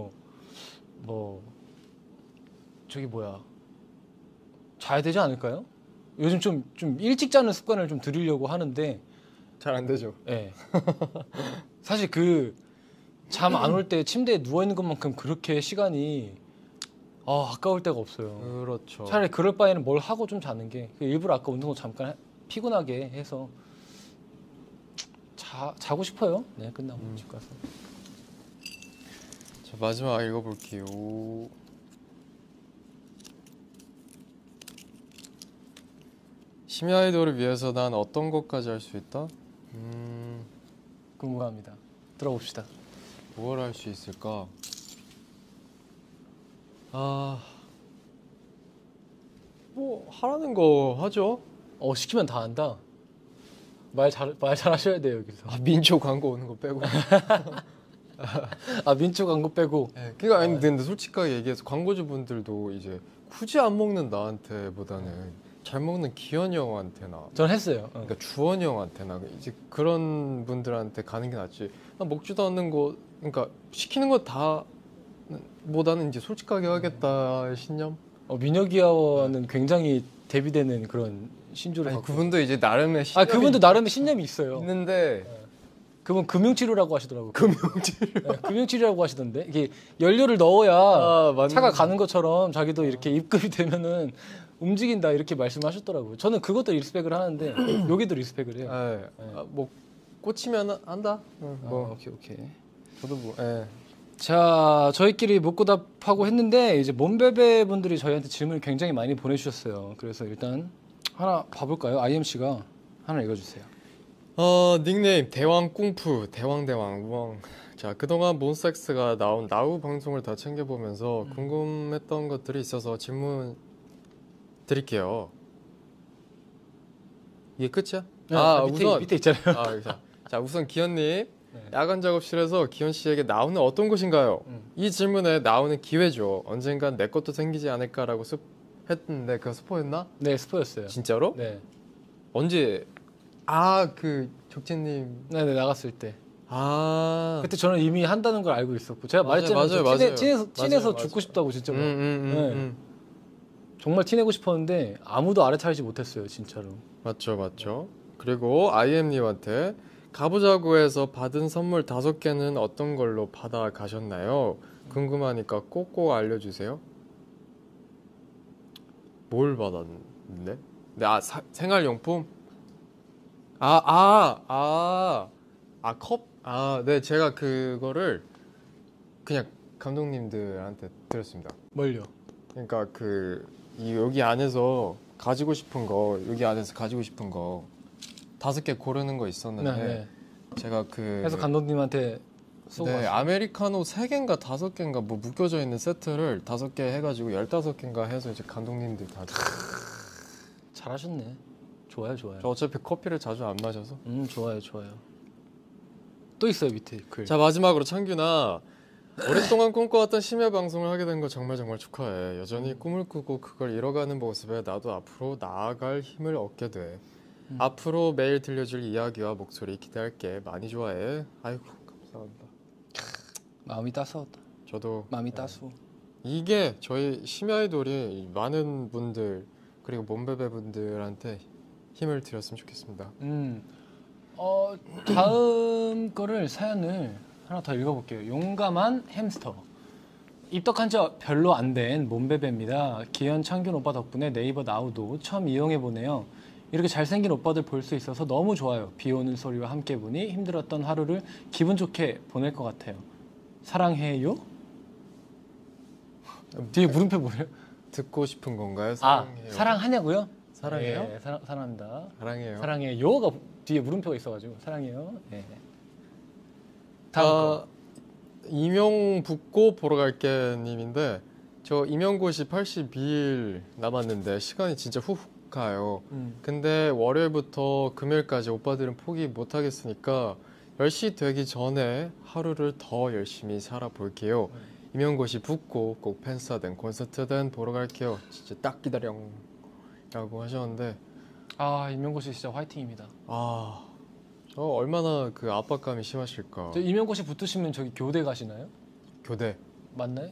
저기 뭐야 자야 되지 않을까요? 요즘 좀 일찍 자는 습관을 좀 들이려고 하는데 잘 안 되죠. 네. 사실 그 잠 안 올 때 침대에 누워 있는 것만큼 그렇게 시간이 아까울 때가 없어요. 그렇죠. 차라리 그럴 바에는 뭘 하고 좀 자는 게 일부러 아까 운동도 잠깐 피곤하게 해서 자고 싶어요. 네, 끝나고 집 가서. 자, 마지막 읽어볼게요. 심야 아이돌을 위해서 난 어떤 것까지 할 수 있다? 궁금합니다. 들어봅시다. 뭘 할 수 있을까? 뭐 하라는 거 하죠. 시키면 다 한다. 말 잘 하셔야 돼요 여기서. 민초 광고 오는 거 빼고. 민초 광고 빼고. 네, 그러니까 아니 근데 솔직하게 얘기해서 광고주분들도 이제 굳이 안 먹는 나한테보다는 잘 먹는 기현이 형한테나. 전 했어요. 그러니까 주원이 형한테나 이제 그런 분들한테 가는 게 낫지. 먹지도 않는 거, 그러니까 시키는 거 다 보다는 이제 솔직하게 하겠다의 신념. 민혁이와는 굉장히 대비되는 그런 신조를 갖고. 그분도 이제 나름의 신념이 그분도 나름의 신념이 있어요. 있는데 그분 금융치료라고 하시더라고요. 금융치료라고 하시던데 이게 연료를 넣어야 차가 가는 것처럼 자기도 이렇게 입금이 되면은 움직인다 이렇게 말씀하셨더라고요. 저는 그것도 리스펙을 하는데 여기도 리스펙을 해요. 뭐 꽂히면 한다. 오케이. 저도 뭐. 자, 저희끼리 묻고답하고 했는데 이제 몸베베 분들이 저희한테 질문을 굉장히 많이 보내주셨어요. 그래서 일단 하나 봐볼까요? IMC가 하나 읽어주세요. 닉네임 대왕 꿍푸 대왕 우왕. 자, 그동안 몬스타엑스가 나온 나우 방송을 다 챙겨보면서 궁금했던 것들이 있어서 질문 드릴게요. 이게 끝이야? 밑에 있잖아요. 자, 우선 기현님. 야간 작업실에서 기현 씨에게 나우는 어떤 곳인가요? 이 질문에 나우는 기회죠. 언젠간 내 것도 생기지 않을까라고 했는데 그거 스포였나? 네, 스포였어요. 진짜로? 네. 언제? 그 적재님. 네, 나갔을 때. 그때 저는 이미 한다는 걸 알고 있었고 제가 말했잖아요. 티내서 죽고 싶다고 진짜로. 네. 정말 티내고 싶었는데 아무도 알아차리지 못했어요, 진짜로. 맞죠. 그리고 IM님한테 가보자고 해서 받은 선물 5개는 어떤 걸로 받아 가셨나요? 궁금하니까 꼭꼭 알려주세요. 뭘 받았는데? 생활용품? 컵? 네, 제가 그거를 그냥 감독님들한테 드렸습니다. 뭘요? 그러니까 여기 안에서 가지고 싶은 거 5개 고르는 거 있었는데 네. 제가 그래서 감독님한테 쏘고 네, 아메리카노 3개인가 5개인가 뭐 묶여져 있는 세트를 5개 해가지고 15개인가 해서 이제 감독님들 다 잘하셨네. 좋아요. 저 어차피 커피를 자주 안 마셔서. 좋아요. 또 있어요 밑에 글. 자, 마지막으로 창균아, 오랫동안 꿈꿔왔던 심야 방송을 하게 된 거 정말 정말 축하해. 여전히 꿈을 꾸고 그걸 이뤄가는 모습에 나도 앞으로 나아갈 힘을 얻게 돼. 앞으로 매일 들려줄 이야기와 목소리 기대할게. 많이 좋아해. 아이고, 감사합니다. 마음이 따스웠다. 저도 마음이 따스워. 이게 저희 심야 아이돌이 많은 분들 그리고 몸베베 분들한테 힘을 드렸으면 좋겠습니다. 다음 거를 사연을 하나 더 읽어볼게요. 용감한 햄스터. 입덕한 지 별로 안 된 몸베베입니다. 기현, 창균 오빠 덕분에 네이버 나우도 처음 이용해보네요. 이렇게 잘생긴 오빠들 볼 수 있어서 너무 좋아요. 비 오는 소리와 함께 보니 힘들었던 하루를 기분 좋게 보낼 것 같아요. 사랑해요? 뒤에 물음표 뭐예요? 듣고 싶은 건가요? 사랑해요. 사랑하냐고요? 사랑해요? 네, 사랑합니다. 사랑해요. 사랑해요가 뒤에 물음표가 있어가지고 사랑해요. 네. 다음 이명 붙고 보러 갈게 님인데 저 임용고시 82일 남았는데 시간이 진짜 훅훅 가요. 근데 월요일부터 금요일까지 오빠들은 포기 못 하겠으니까 10시 되기 전에 하루를 더 열심히 살아볼게요. 임용고시 붙고 꼭 팬싸든 콘서트든 보러 갈게요. 진짜 딱 기다려 라고 하셨는데 임용고시 진짜 화이팅입니다. 저 얼마나 그 압박감이 심하실까. 임용고시 붙으시면 저기 교대 가시나요? 교대 맞나요?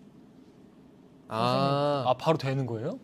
바로 되는 거예요?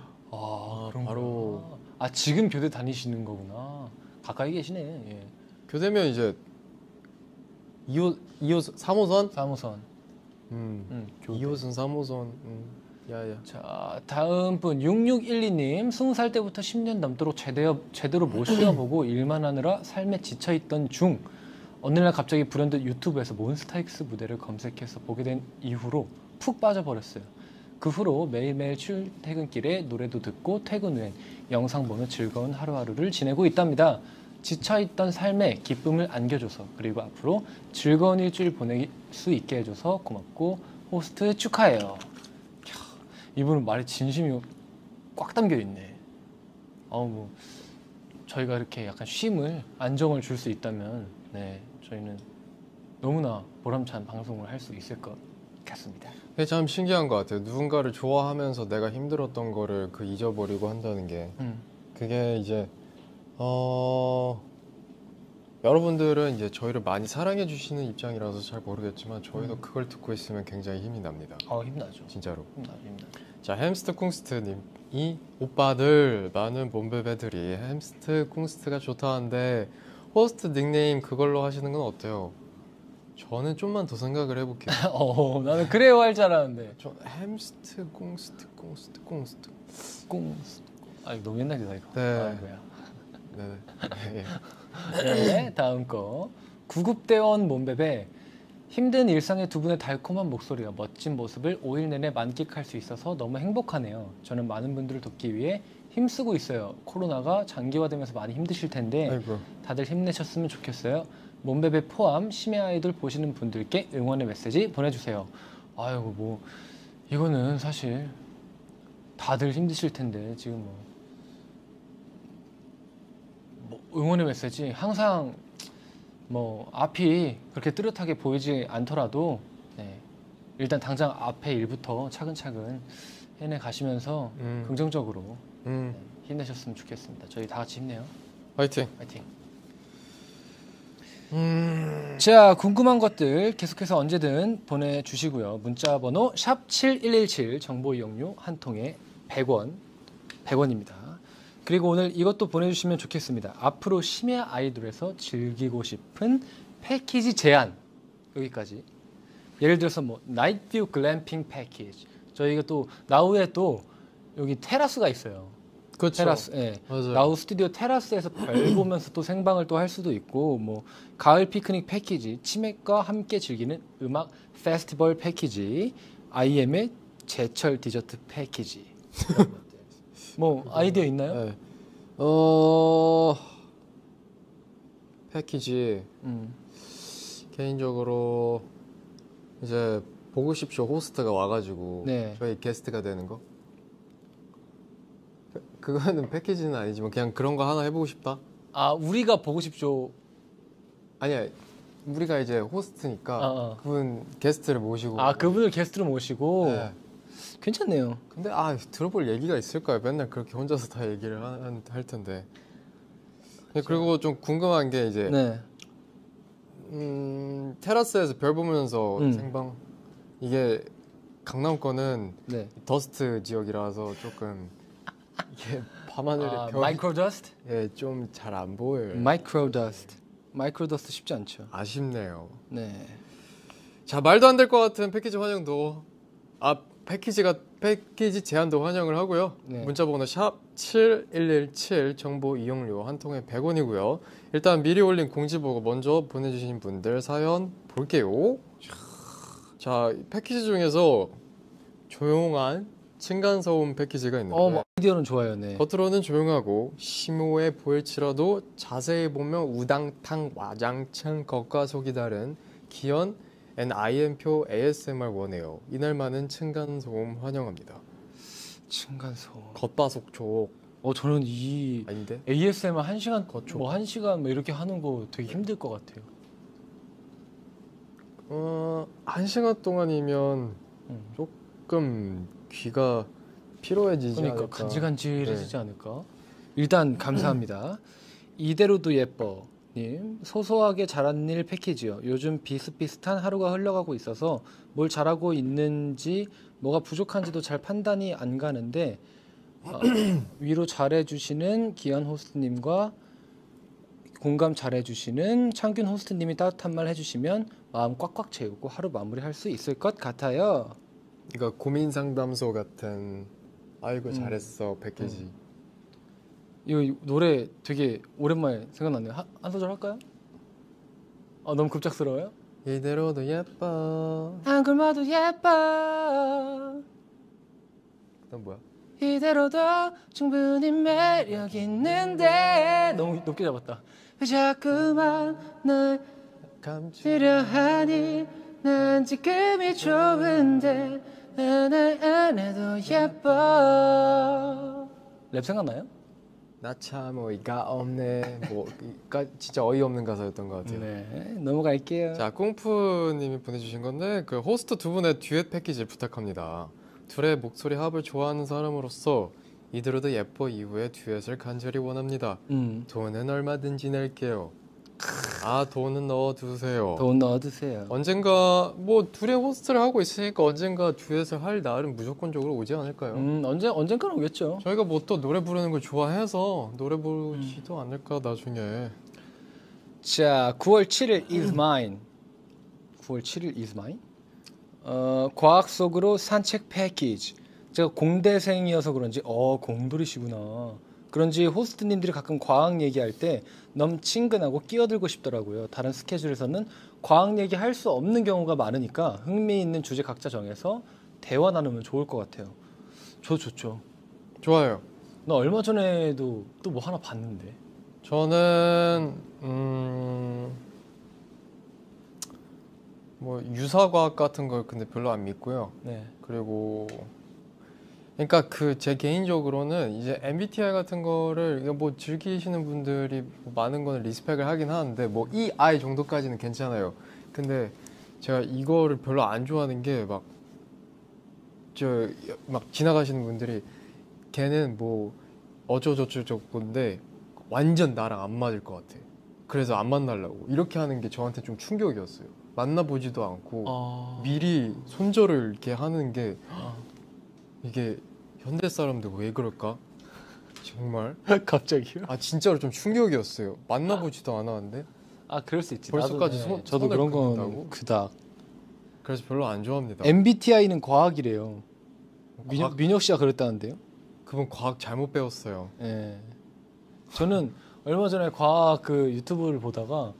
바로 지금 교대 다니시는 거구나. 가까이 계시네. 예. 교대면 이제 2호 3호선? 3호선. 2호선 3호선. 야야. 자, 다음 분 6612님. 20살 때부터 10년 넘도록 제대로 못 쉬어보고 일만 하느라 삶에 지쳐있던 중 어느 날 갑자기 불현듯 유튜브에서 몬스타엑스 무대를 검색해서 보게 된 이후로 푹 빠져버렸어요. 그 후로 매일매일 출퇴근길에 노래도 듣고 퇴근 후엔 영상 보며 즐거운 하루하루를 지내고 있답니다. 지쳐있던 삶에 기쁨을 안겨줘서 그리고 앞으로 즐거운 일주일 보낼 수 있게 해줘서 고맙고 호스트 축하해요. 이분은 말에 진심이 꽉 담겨있네. 뭐 저희가 이렇게 약간 쉼을 안정을 줄 수 있다면 네, 저희는 너무나 보람찬 방송을 할 수 있을 것 같습니다. 그게 참 신기한 것 같아요. 누군가를 좋아하면서 내가 힘들었던 거를 잊어버리고 한다는 게 그게 이제 여러분들은 이제 저희를 많이 사랑해 주시는 입장이라서 잘 모르겠지만 저희도 그걸 듣고 있으면 굉장히 힘이 납니다. 힘나죠. 진짜로. 힘나. 자, 햄스트 쿵스트님이 오빠들 많은 몸베베들이 햄스트 쿵스트가 좋다는데 호스트 닉네임 그걸로 하시는 건 어때요? 저는 좀만 더 생각을 해볼게요. 나는 그래요 할 줄 알았는데. 저 햄스트 쿵스트. 너무 옛날이다 이거. 네. 뭐야. 네. 네, 다음 거. 구급대원 몸베베. 힘든 일상의 두 분의 달콤한 목소리와 멋진 모습을 5일 내내 만끽할 수 있어서 너무 행복하네요. 저는 많은 분들을 돕기 위해 힘쓰고 있어요. 코로나가 장기화되면서 많이 힘드실 텐데 아이고. 다들 힘내셨으면 좋겠어요. 몸베베 포함 심야 아이돌 보시는 분들께 응원의 메시지 보내주세요. 아이고 뭐 이거는 사실 다들 힘드실 텐데 지금 뭐 응원의 메시지 항상 뭐 앞이 그렇게 뚜렷하게 보이지 않더라도 네, 일단 당장 앞에 일부터 차근차근 해내 가시면서 긍정적으로 네, 힘내셨으면 좋겠습니다. 저희 다 같이 힘내요. 화이팅. 화이팅. 자, 궁금한 것들 계속해서 언제든 보내주시고요. 문자번호 샵 7117 정보 이용료 한 통에 100원입니다. 그리고 오늘 이것도 보내주시면 좋겠습니다. 앞으로 심야 아이돌에서 즐기고 싶은 패키지 제안 여기까지. 예를 들어서 뭐 나이트뷰 글램핑 패키지. 저희가 또 나우에 또 여기 테라스가 있어요. 그렇죠. 테라스, 예. 맞아요. 나우 스튜디오 테라스에서 별 보면서 또 생방을 또 할 수도 있고, 뭐 가을 피크닉 패키지, 치맥과 함께 즐기는 음악 페스티벌 패키지, IM의 제철 디저트 패키지. 뭐 아이디어 있나요? 네. 패키지 개인적으로 이제 보고 싶쇼 호스트가 와가지고 네. 저희 게스트가 되는 거. 그거는 패키지는 아니지만 그냥 그런 거 하나 해보고 싶다. 아, 우리가 보고 싶죠. 아니야, 우리가 이제 호스트니까 그분 게스트를 모시고. 아, 그분을 게스트로 모시고. 네. 괜찮네요. 근데 들어볼 얘기가 있을까요? 맨날 그렇게 혼자서 다 얘기를 할 텐데. 그리고 좀 궁금한 게 이제 네. 테라스에서 별 보면서 생방. 이게 강남 거는 네. 더스트 지역이라서 조금 이게 밤하늘에 별 마이크로 더스트? 예, 좀 잘 안 보여요. 마이크로 더스트. 마이크로 더스트 쉽지 않죠. 아쉽네요. 네. 자, 말도 안 될 것 같은 패키지 환영도 패키지 제한도 환영을 하고요. 네. 문자번호 샵 7117 정보 이용료 한 통에 100원이고요. 일단 미리 올린 공지 보고 먼저 보내주신 분들 사연 볼게요. 자, 패키지 중에서 조용한 층간소음 패키지가 있는데 아이디어는 좋아요. 네. 겉으로는 조용하고 심오해 보일지라도 자세히 보면 우당탕 와장창 겉과 속이 다른 기현 IM표 ASMR 원해요. 이날만은 층간소음 환영합니다. 층간소음. 겉바속촉. 저는 이 아닌데? ASMR 1시간 뭐 1시간 뭐 이렇게 하는 거 되게 힘들 것 같아요. 1시간 동안이면 조금 귀가 피로해지지 그러니까 않을까. 간질간질해지지 않을까. 일단 감사합니다. 이대로도 예뻐 님, 소소하게 잘하는 일 패키지요. 요즘 비슷비슷한 하루가 흘러가고 있어서 뭘 잘하고 있는지 뭐가 부족한지도 잘 판단이 안 가는데 위로 잘해주시는 기현 호스트님과 공감 잘해주시는 창균 호스트님이 따뜻한 말 해주시면 마음 꽉꽉 채우고 하루 마무리할 수 있을 것 같아요. 그러니까 고민 상담소 같은 아이고 잘했어 패키지. 이거 노래 되게 오랜만에 생각났네요. 한 소절 할까요? 너무 급작스러워요? 이대로도 예뻐. 안 굶어도 예뻐. 그다음 뭐야? 이대로도 충분히 매력 있는데 너무 높게 잡았다. 자꾸만 날 감추려 하니 난 지금이 좋은데 날 안 해도 예뻐. 랩 생각나요? 나 참 어이가 없네. 진짜 어이없는 가사였던 것 같아요. 네, 넘어갈게요. 자, 꽁푸님이 보내주신 건데 그 호스트 두 분의 듀엣 패키지를 부탁합니다. 둘의 목소리 합을 좋아하는 사람으로서 이대로도 예뻐 이후에 듀엣을 간절히 원합니다. 돈은 얼마든지 낼게요. 아, 돈은 넣어두세요. 돈 넣어두세요. 언젠가 뭐 둘의 호스트를 하고 있으니까 언젠가 듀엣을 할 날은 무조건적으로 오지 않을까요? 언젠가는 오겠죠. 저희가 뭐 또 노래 부르는 걸 좋아해서 노래 부르지도 않을까 나중에. 자, 9월 7일 is mine. 9월 7일 is mine. 과학 속으로 산책 패키지. 제가 공대생이어서 그런지 공돌이시구나. 그런지 호스트님들이 가끔 과학 얘기할 때 너무 친근하고 끼어들고 싶더라고요. 다른 스케줄에서는 과학 얘기 할 수 없는 경우가 많으니까 흥미있는 주제 각자 정해서 대화 나누면 좋을 것 같아요. 저 좋죠. 좋아요. 나 얼마 전에도 또 뭐 하나 봤는데. 저는 뭐 유사과학 같은 걸 근데 별로 안 믿고요. 네. 그리고 그러니까 제 개인적으로는 이제 MBTI 같은 거를 뭐 즐기시는 분들이 많은 거는 리스펙을 하긴 하는데 뭐 EI 정도까지는 괜찮아요. 근데 제가 이거를 별로 안 좋아하는 게 막 지나가시는 분들이 걔는 뭐 어쩌고저쩌고인데 완전 나랑 안 맞을 것 같아. 그래서 안 만나려고 이렇게 하는 게 저한테 좀 충격이었어요. 만나보지도 않고 미리 손절을 이렇게 하는 게 이게 현대 사람들 왜 그럴까? 정말 갑자기요? 진짜로 좀 충격이었어요. 만나보지도 않았는데 그럴 수 있지. 벌써까지 저도 그런 건 그닥. 그래서 별로 안 좋아합니다. MBTI는 과학이래요. 과학? 민혁 씨가 그랬다는데요? 그분 과학 잘못 배웠어요. 네. 저는 얼마 전에 과학 유튜브를 보다가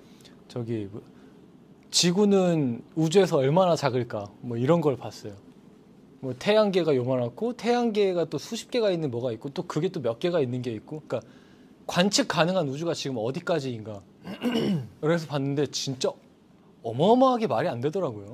지구는 우주에서 얼마나 작을까 뭐 이런 걸 봤어요. 뭐 태양계가 요만하고 태양계가 또 수십 개가 있는 뭐가 있고 또 그게 또 몇 개가 있는 게 있고, 그러니까 관측 가능한 우주가 지금 어디까지인가. 그래서 봤는데 진짜 어마어마하게 말이 안 되더라고요.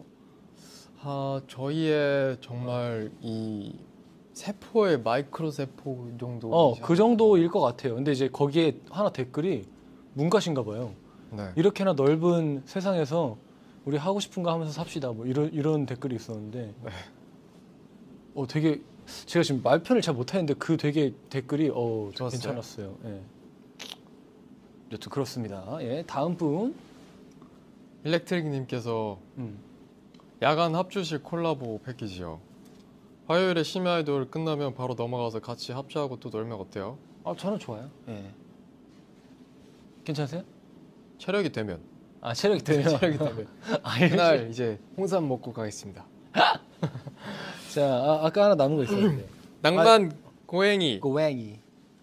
저희의 정말 이 세포의 마이크로 세포 정도. 그 정도일 것 같아요. 근데 이제 거기에 하나 댓글이 문과신가 봐요. 네. 이렇게나 넓은 세상에서 우리 하고 싶은 거 하면서 삽시다. 뭐 이런 댓글이 있었는데. 네. 되게 제가 지금 말편을 잘 못하는데 되게 댓글이 좋았어요? 괜찮았어요. 예. 여튼 그렇습니다. 예, 다음 분. 일렉트릭님께서 야간 합주실 콜라보 패키지요. 화요일에 심야 아이돌 끝나면 바로 넘어가서 같이 합주하고 또 놀면 어때요? 저는 좋아요. 예. 괜찮으세요? 체력이 되면. 체력이 되면. 체력이 되면. 그날 이제 홍삼 먹고 가겠습니다. 자, 아까 하나 남은 거 있었는데. 낭만 고행이. 고행이.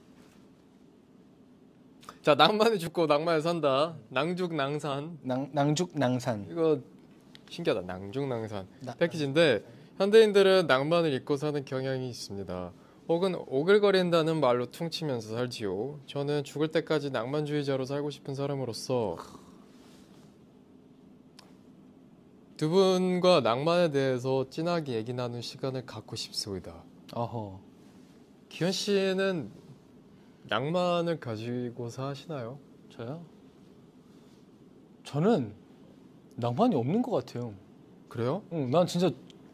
자, 낭만을 죽고 낭만을 산다. 낭죽낭산. 낭죽낭산. 이거 신기하다. 낭죽낭산 패키지인데 현대인들은 낭만을 잊고 사는 경향이 있습니다. 혹은 오글거린다는 말로 퉁치면서 살지요. 저는 죽을 때까지 낭만주의자로 살고 싶은 사람으로서 두 분과 낭만에 대해서 진하게 얘기 나눈 시간을 갖고 싶습니다. 기현 씨는 낭만을 가지고 사시나요? 저요? 저는 낭만이 없는 것 같아요. 그래요? 난 진짜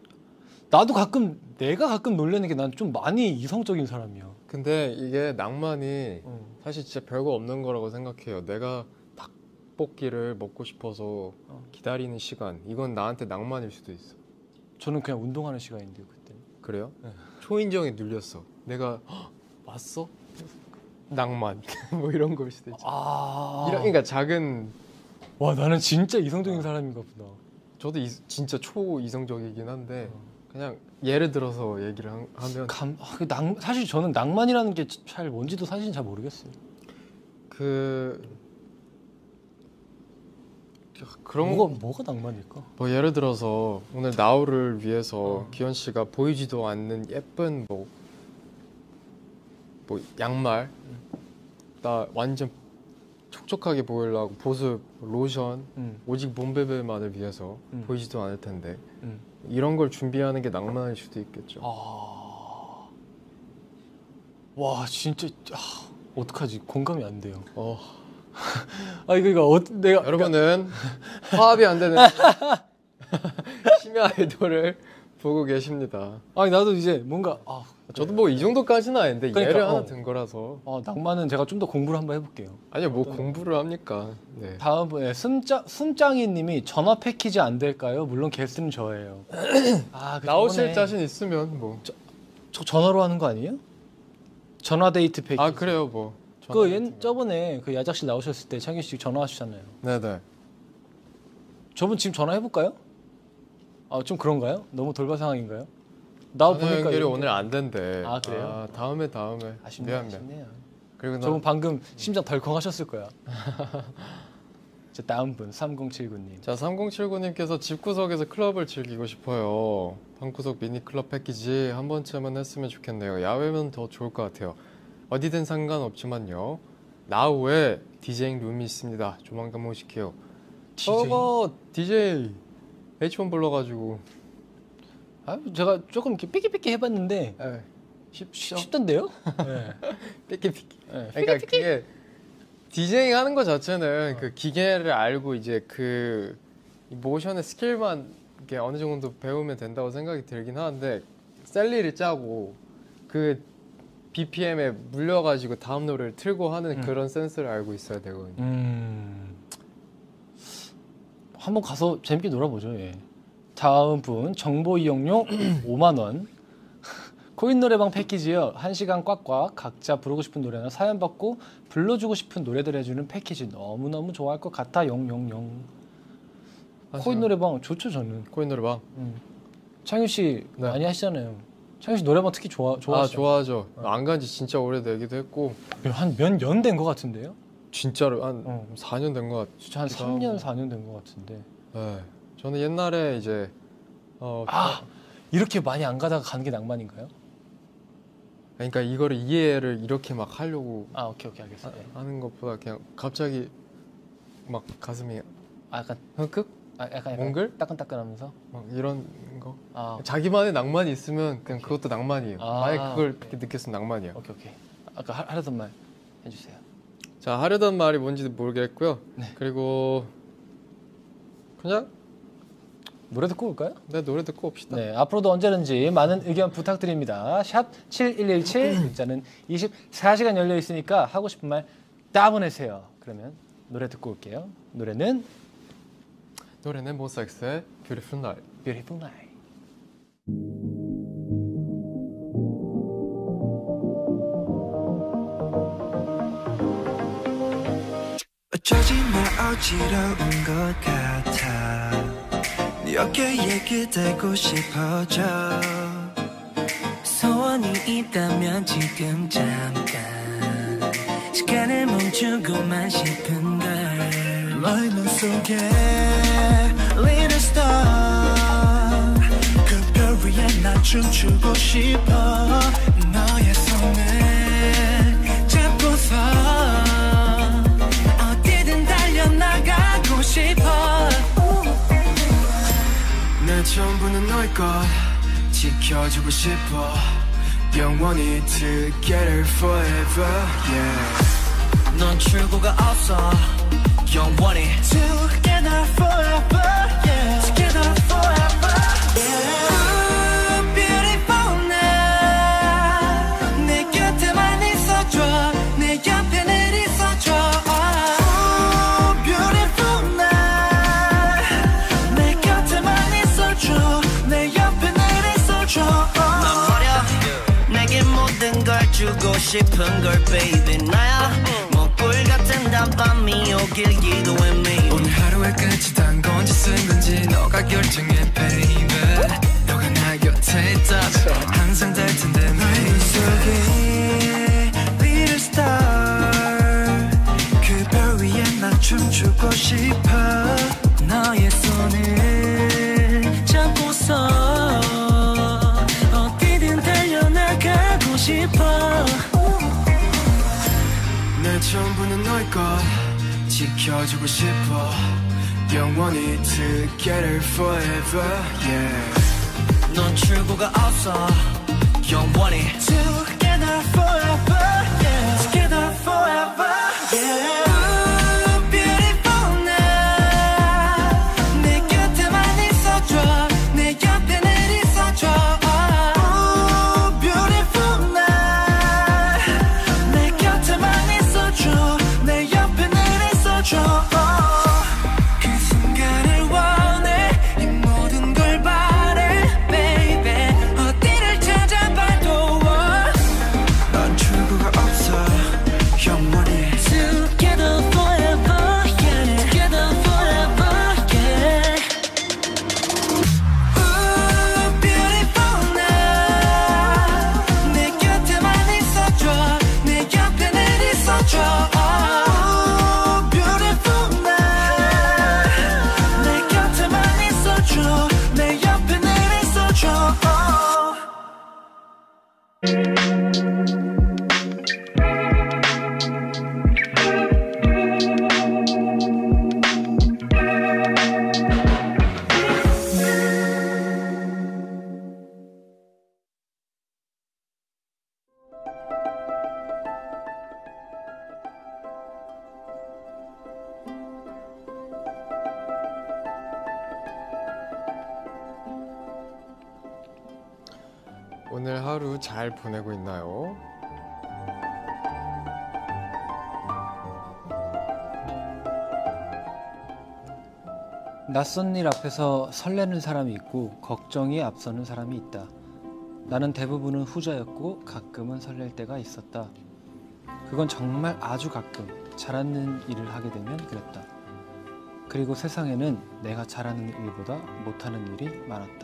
내가 가끔 놀라는 게 난 좀 많이 이성적인 사람이야. 근데 이게 낭만이 사실 진짜 별거 없는 거라고 생각해요. 내가 떡볶이를 먹고 싶어서 기다리는 시간, 이건 나한테 낭만일 수도 있어. 저는 그냥 운동하는 시간인데요, 그때. 그래요? 네. 초인종에 눌렸어. 내가 왔어? 낭만 뭐 이런 걸 수도 있죠. 그러니까 작은. 와, 나는 진짜 이성적인 사람인가 보다. 저도 진짜 초이성적이긴 한데 그냥 예를 들어서 얘기를 하면 사실 저는 낭만이라는 게 잘 뭔지도 사실 잘 모르겠어요. 그런 뭐가 낭만일까? 뭐 예를 들어서 오늘 나우를 위해서 기현 씨가 보이지도 않는 예쁜 뭐 양말 나 완전 촉촉하게 보이려고 보습, 로션, 오직 몸베베만을 위해서 보이지도 않을 텐데 이런 걸 준비하는 게 낭만일 수도 있겠죠. 와 진짜 어떡하지? 공감이 안 돼요. 이거 내가 여러분은 화합이 안 되는 심야 아이돌을 보고 계십니다. 아니 나도 이제 뭔가 저도 뭐 이 정도까지는 아닌데 그러니까, 예를 하나 든 거라서. 낭만은 제가 좀 더 공부를 한번 해볼게요. 아니요, 뭐 공부를 합니까? 네. 다음번에 숨짱이님이 전화 패키지 안 될까요? 물론 게스트는 저예요. 나오실 자신 있으면 뭐. 저 전화로 하는 거 아니에요? 전화 데이트 패키지. 그래요 뭐. 저번에 그 야작실 나오셨을 때 창규 씨 전화하시잖아요. 네네. 저분 지금 전화해볼까요? 좀 그런가요? 너무 돌발 상황인가요? 나 보니까 연결이 오늘 안 된대. 그래요? 다음에. 아쉽네요. 그리고 저분 방금 심장 덜컹하셨을 거야. 자, 다음 분 3079님. 자, 3079님께서 집구석에서 클럽을 즐기고 싶어요. 방구석 미니 클럽 패키지 한 번쯤은 했으면 좋겠네요. 야외면 더 좋을 것 같아요. 어디든 상관없지만요. 나우에 디제잉 룸이 있습니다. 조만간 모실게요. 저거 DJ H1 불러가지고 제가 조금 이렇게 삐끼삐끼 해봤는데 쉽던데요? 네. 삐끼삐끼. 그러니까 그게 디제잉 하는 거 자체는 그 기계를 알고 이제 그 모션의 스킬만 이렇게 어느 정도 배우면 된다고 생각이 들긴 하는데 셀리를 짜고 그 BPM에 물려가지고 다음 노래를 틀고 하는 그런 센스를 알고 있어야 되거든요. 한번 가서 재밌게 놀아보죠. 예. 다음 분 정보 이용료 5만 원. 코인 노래방 패키지요. 1시간 꽉꽉 각자 부르고 싶은 노래나 사연 받고 불러주고 싶은 노래들 해주는 패키지 너무너무 좋아할 것 같아. 영영영. 코인 노래방 좋죠 저는. 코인 노래방. 창유 씨 많이 하시잖아요. 창유 씨 노래방 특히 좋아하시죠? 좋아하죠. 안 간지 진짜 오래되기도 했고 한 몇 년 된 것 같은데요? 진짜로 한 4년 된 것 같아요. 진짜 한 3년 4년 된 것 같은데. 네. 저는 옛날에 이제 이렇게 많이 안 가다가 가는 게 낭만인가요? 그러니까 이거를 이해를 이렇게 막 하려고 오케이 알겠습니다. 하는 것보다 그냥 갑자기 막 가슴이 약간 흑흑? 약간 몽글? 따끈따끈하면서 막 이런 거. 자기만의 낭만이 있으면 그냥 그것도 낭만이에요. 만약 그걸 이렇게 느꼈으면 낭만이에요. 오케이. 아까 하려던 말 해주세요. 자, 하려던 말이 뭔지도 모르겠고요. 네. 그리고 그냥 노래 듣고 올까요? 네, 노래 듣고 옵시다. 네, 앞으로도 언제든지 많은 의견 부탁드립니다. 샵 7117 문자는 24시간 열려 있으니까 하고 싶은 말 다 보내세요. 그러면 노래 듣고 올게요. 노래는 몬스타엑스의 Beautiful Night. Beautiful Night. 어쩌지 마 어지러운 것 같아 네 어깨에 기대고 싶어져 소원이 있다면 지금 잠깐 시간을 멈추고만 싶은 걸 너의 눈 속에 Little Star 그 별 위에 나 춤추고 싶어 너의 손을 잡고서 어디든 달려나가고 싶어 내 전부는 너의 것 지켜주고 싶어 영원히 together forever yeah 넌 출구가 없어 영원히 Together forever yeah Together forever yeah Beautiful night 내 곁에만 있어줘 내 옆에 늘 있어줘 Beautiful night 내 곁에만 있어줘 내 옆에 늘 있어줘 난 버려 내게 모든 걸 주고 싶은 걸 baby 나야 먹불 같은 단밤이 오길 기도해 me 오늘 하루의 끝이 단 건지 쓴 건지 너가 결정해 baby 너가 나 곁에 있다면 항상 될 텐데 너의 눈 속에 Little Star 그 별 위에 나 춤추고 싶어 너의 손을 잡고서 어디든 달려나가고 싶어 내 전부는 너의 것 지켜주고 싶어 영원히 together forever yeah 넌 출구가 없어 영원히 Together forever yeah Together forever yeah 오늘 하루 잘 보내고 있나요? 낯선 일 앞에서 설레는 사람이 있고 걱정이 앞서는 사람이 있다. 나는 대부분은 후자였고 가끔은 설렐 때가 있었다. 그건 정말 아주 가끔 잘하는 일을 하게 되면 그랬다. 그리고 세상에는 내가 잘하는 일보다 못하는 일이 많았다.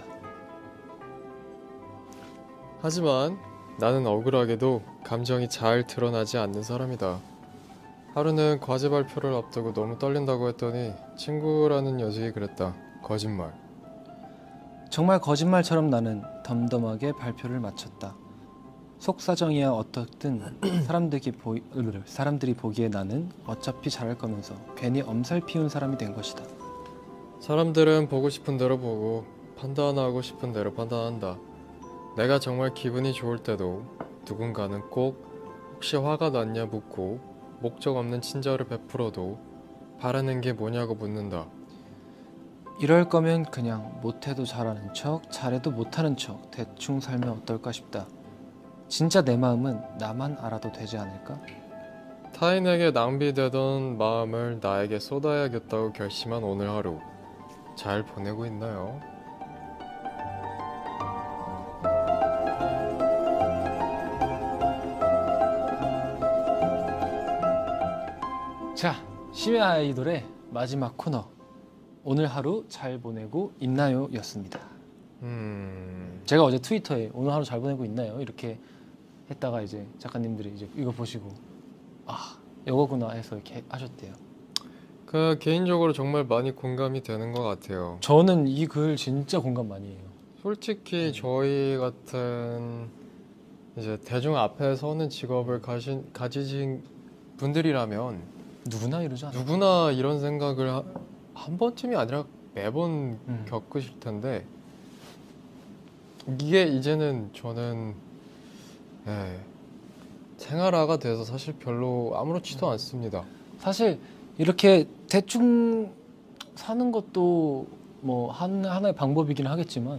하지만 나는 억울하게도 감정이 잘 드러나지 않는 사람이다. 하루는 과제 발표를 앞두고 너무 떨린다고 했더니 친구라는 녀석이 그랬다. 거짓말. 정말 거짓말처럼 나는 덤덤하게 발표를 마쳤다. 속사정이야 어떻든 사람들이 보기에 나는 어차피 잘할 거면서 괜히 엄살 피운 사람이 된 것이다. 사람들은 보고 싶은 대로 보고 판단하고 싶은 대로 판단한다. 내가 정말 기분이 좋을 때도 누군가는 꼭 혹시 화가 났냐 묻고 목적 없는 친절을 베풀어도 바라는 게 뭐냐고 묻는다. 이럴 거면 그냥 못해도 잘하는 척 잘해도 못하는 척 대충 살면 어떨까 싶다. 진짜 내 마음은 나만 알아도 되지 않을까? 타인에게 낭비되던 마음을 나에게 쏟아야겠다고 결심한 오늘 하루 잘 보내고 있나요? 자, 심야 아이돌의 마지막 코너 오늘 하루 잘 보내고 있나요? 였습니다. 제가 어제 트위터에 오늘 하루 잘 보내고 있나요? 이렇게 했다가 이제 작가님들이 이제 이거 보시고 아 이거구나 해서 이렇게 하셨대요. 그 개인적으로 정말 많이 공감이 되는 것 같아요. 저는 이 글 진짜 공감 많이 해요. 솔직히 저희 같은 이제 대중 앞에 서는 직업을 가지신 분들이라면 누구나 이러지 않아요? 누구나 이런 생각을 한 번쯤이 아니라 매번 겪으실 텐데 이게 이제는 저는 생활화가 돼서 사실 별로 아무렇지도 않습니다. 사실 이렇게 대충 사는 것도 뭐 하나의 방법이긴 하겠지만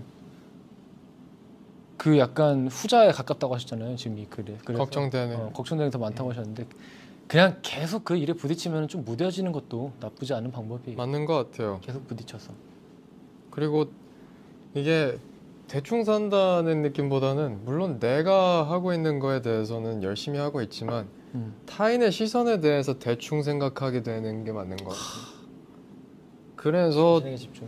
그 약간 후자에 가깝다고 하셨잖아요. 지금 이 글에. 그래서 걱정되는 걱정되는 게 더 많다고 하셨는데 그냥 계속 그 일에 부딪히면 좀 무뎌지는 것도 나쁘지 않은 방법이에요. 맞는 것 같아요. 계속 부딪혀서. 그리고 이게 대충 산다는 느낌보다는 물론 내가 하고 있는 거에 대해서는 열심히 하고 있지만 타인의 시선에 대해서 대충 생각하게 되는 게 맞는 것 같아요. 그래서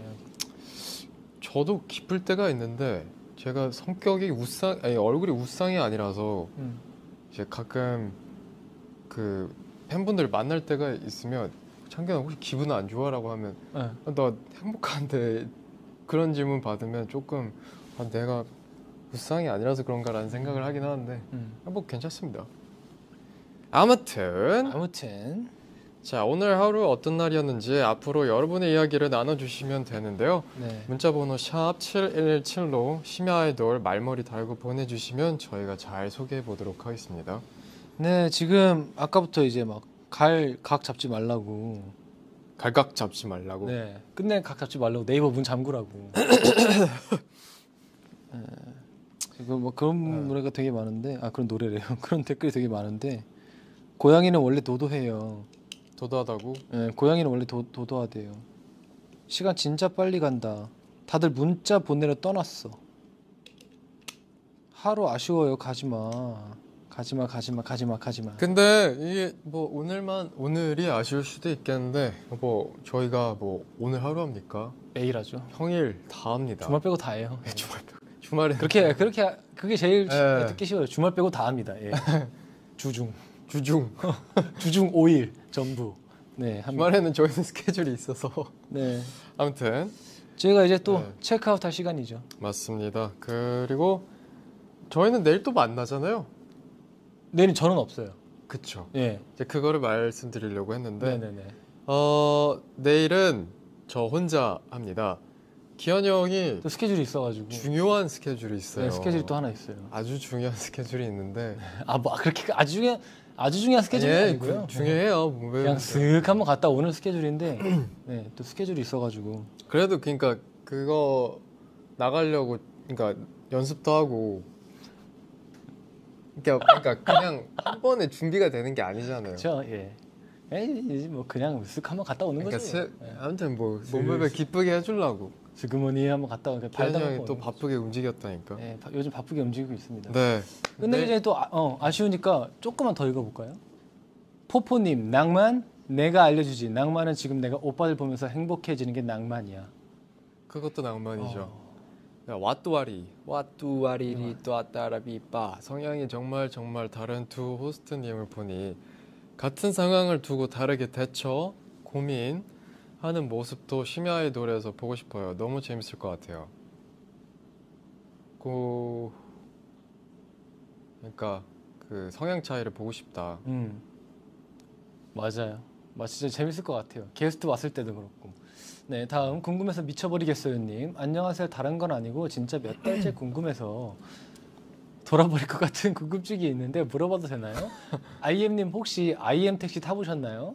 저도 기쁠 때가 있는데 제가 성격이 얼굴이 우상이 아니라서 이제 가끔 그 팬분들 만날 때가 있으면 창균아 혹시 기분 안 좋아라고 하면 나 행복한데 그런 질문 받으면 조금 내가 우상이 아니라서 그런가라는 생각을 하긴 하는데 뭐 괜찮습니다. 아무튼 자, 오늘 하루 어떤 날이었는지 앞으로 여러분의 이야기를 나눠주시면 되는데요. 네. 문자번호 샵 7117로 심야 아이돌 말머리 달고 보내주시면 저희가 잘 소개해 보도록 하겠습니다. 네, 지금 아까부터 이제 막 각 잡지 말라고. 갈각 잡지 말라고. 네, 끝내 각 잡지 말라고 네이버 문 잠그라고. 네, 지금 뭐 그런 노래가 되게 많은데, 그런 노래래요. 그런 댓글이 되게 많은데, 고양이는 원래 도도해요. 도도하다고? 네, 고양이는 원래 도도하대요. 시간 진짜 빨리 간다. 다들 문자 보내러 떠났어. 하루 아쉬워요. 가지마. 가지마. 근데 이게 뭐 오늘이 아쉬울 수도 있겠는데 뭐 저희가 뭐 오늘 하루 합니까? 매일 하죠. 평일 다 합니다. 주말 빼고 다 해요. 네, 주말에 그게 제일 네. 듣기 쉬워요. 주말 빼고 다 합니다. 예. 주중 5일 전부. 네, 합니다. 주말에는 저희는 스케줄이 있어서. 네. 아무튼 저희가 이제 또 네. 체크아웃 할 시간이죠. 맞습니다. 그리고 저희는 내일 또 만나잖아요. 내일은 저는 없어요. 그쵸. 예. 이제 그거를 말씀드리려고 했는데 네네네. 내일은 저 혼자 합니다. 기현이 형이 또 스케줄이 있어가지고. 중요한 스케줄이 있어요. 네, 스케줄이 또 하나 있어요. 아주 중요한 스케줄이 있는데 뭐 그렇게 아주 중요한 스케줄이 아니고요. 중요해요. 그냥 쓱 한번 갔다 오는 스케줄인데, 네, 또 스케줄이 있어가지고. 그래도 그러니까 그거 나가려고 그러니까 연습도 하고. 그러니까 그냥 한 번에 준비가 되는 게 아니잖아요. 그렇죠. 예. 에이, 뭐 그냥 쓱 한번 갔다 오는 그러니까 거죠. 아무튼 뭐 몸매를 기쁘게 해주려고. 스그머니 한번 갔다 오니까 기현이 형이 또 바쁘게 움직였다니까. 네, 요즘 바쁘게 움직이고 있습니다. 네. 끝내기 전에 또 아쉬우니까 조금만 더 읽어볼까요? 포포님, 낭만? 내가 알려주지. 낭만은 지금 내가 오빠들 보면서 행복해지는 게 낭만이야. 그것도 낭만이죠. 와뚜와리리 또아따라비빠. 성향이 정말 다른 두 호스트님을 보니 같은 상황을 두고 다르게 대처, 고민하는 모습도 심야 아이돌에서 보고 싶어요. 너무 재밌을 것 같아요. 그러니까 그 성향 차이를 보고 싶다. 맞아요. 진짜 재밌을 것 같아요. 게스트 왔을 때도 그렇고. 네, 다음 궁금해서 미쳐버리겠어요님. 안녕하세요. 다른 건 아니고 진짜 몇 달째 궁금해서 돌아버릴 것 같은 궁금증이 있는데 물어봐도 되나요? IM님 혹시 IM 택시 타보셨나요?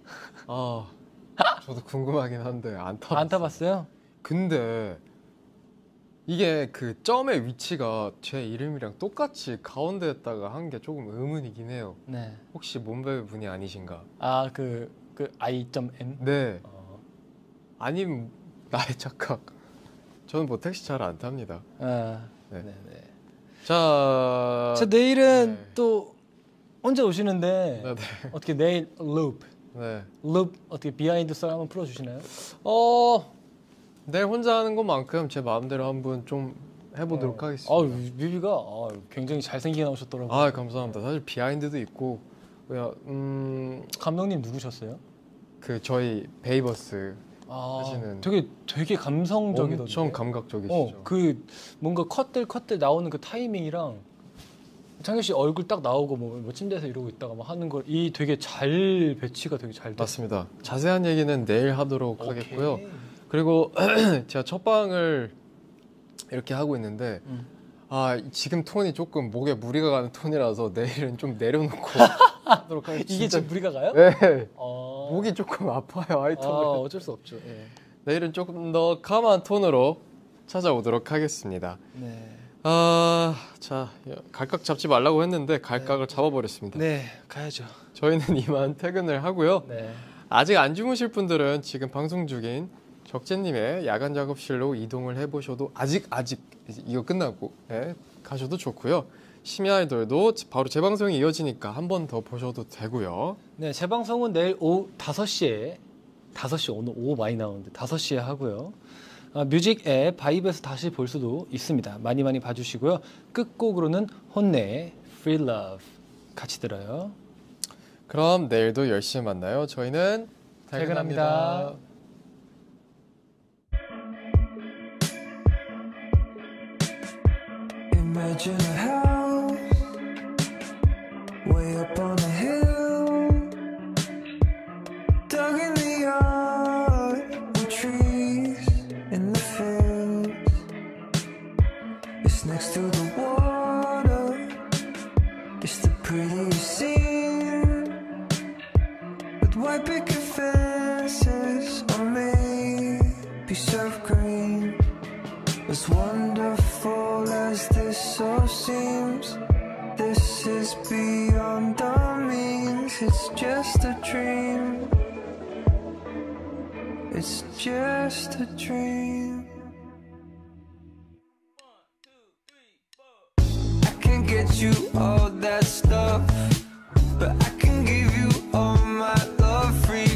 저도 궁금하긴 한데 안 타봤어요? 근데 이게 그 점의 위치가 제 이름이랑 똑같이 가운데에다가 한 게 조금 의문이긴 해요. 네. 혹시 몸베베 분이 아니신가? 그 I.M? 네. 아님 나의 착각. 저는 뭐 택시 잘 안 탑니다. 네. 자, 내일은 또 혼자 오시는데 네네. 어떻게 내일 룹 어떻게 비하인드 썰 한번 풀어주시나요? 내일 혼자 하는 것만큼 제 마음대로 한번 좀 해보도록 하겠습니다. 뮤비가 굉장히 잘생기게 나오셨더라고요. 감사합니다. 사실 비하인드도 있고 감독님 누구셨어요? 그 저희 베이버스 하시는 되게 감성적이던데. 엄청 감각적이시죠. 그 뭔가 컷들 나오는 그 타이밍이랑 창규 씨 얼굴 딱 나오고 뭐 침대에서 이러고 있다가 막 하는 걸 되게 잘 배치가 되게 잘 됐어요. 맞습니다. 자세한 얘기는 내일 하도록 하겠고요. 그리고 제가 첫 방을 이렇게 하고 있는데 지금 톤이 조금 목에 무리가 가는 톤이라서 내일은 좀 내려놓고 하도록 하겠습니다. 이게 지금 무리가 가요? 네. 목이 조금 아파요. 하이톤을. 어쩔 수 없죠. 예. 내일은 조금 더 카마한 톤으로 찾아오도록 하겠습니다. 네. 자, 갈각 잡지 말라고 했는데 갈각을 잡아버렸습니다. 네, 가야죠. 저희는 이만 퇴근을 하고요. 네. 아직 안 주무실 분들은 지금 방송 중인 적재님의 야간 작업실로 이동을 해보셔도 아직 이거 끝나고 가셔도 좋고요. 심야 아이돌도 바로 재방송이 이어지니까 한 번 더 보셔도 되고요. 네, 재방송은 내일 오후 5시에 오늘 오후 많이 나오는데 5시에 하고요. 뮤직 앱 바이브에서 다시 볼 수도 있습니다. 많이 봐주시고요. 끝곡으로는 혼내의 Free Love 같이 들어요. 그럼 내일도 10시에 만나요. 저희는 퇴근합니다. Imagine a house way up on a hill. White picket fences or maybe surf green. As wonderful as this all seems, this is beyond our means. It's just a dream. It's just a dream. I can't get you all that stuff, but I can give you all my love. Free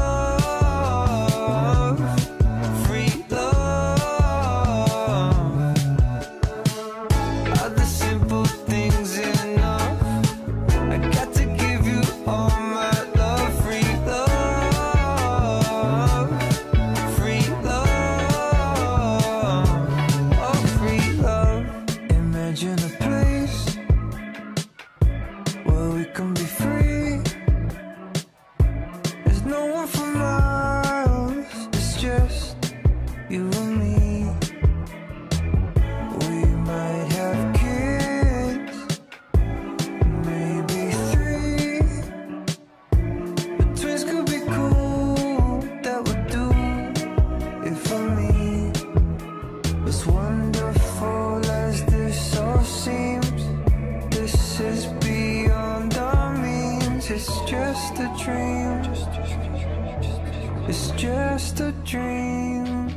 love, free love. Are the simple things enough? I got to give you all my love. Free love, free love, oh free love. Imagine a place where we can be free. There's no one for miles, it's just you and me. We might have kids, maybe 3, but twins could be cool, that would do it for me. As wonderful as this all seems, this is beyond our means. It's just a dream. It's just a dream.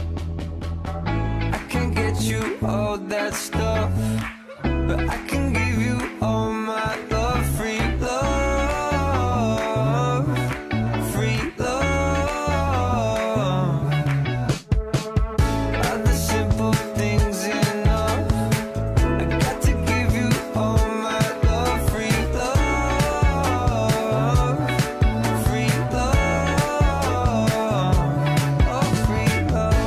I can't get you all that stuff, but I can give you all my love. Free love, free love. Are the simple things enough? I got to give you all my love. Free love, free love, oh free love.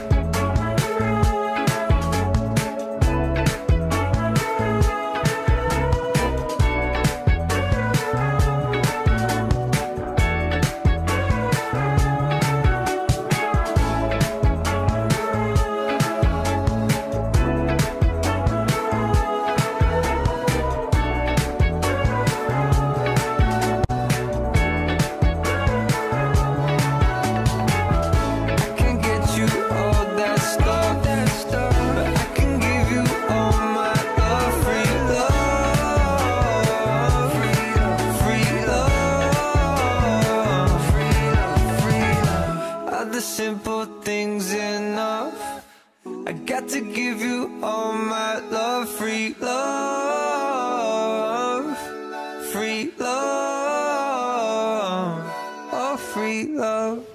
I can't get you all that stuff, but I can give you all my love. Free love, free love, free love. Are the simple things enough? I got to give you all my love. Free love, free love, oh free love.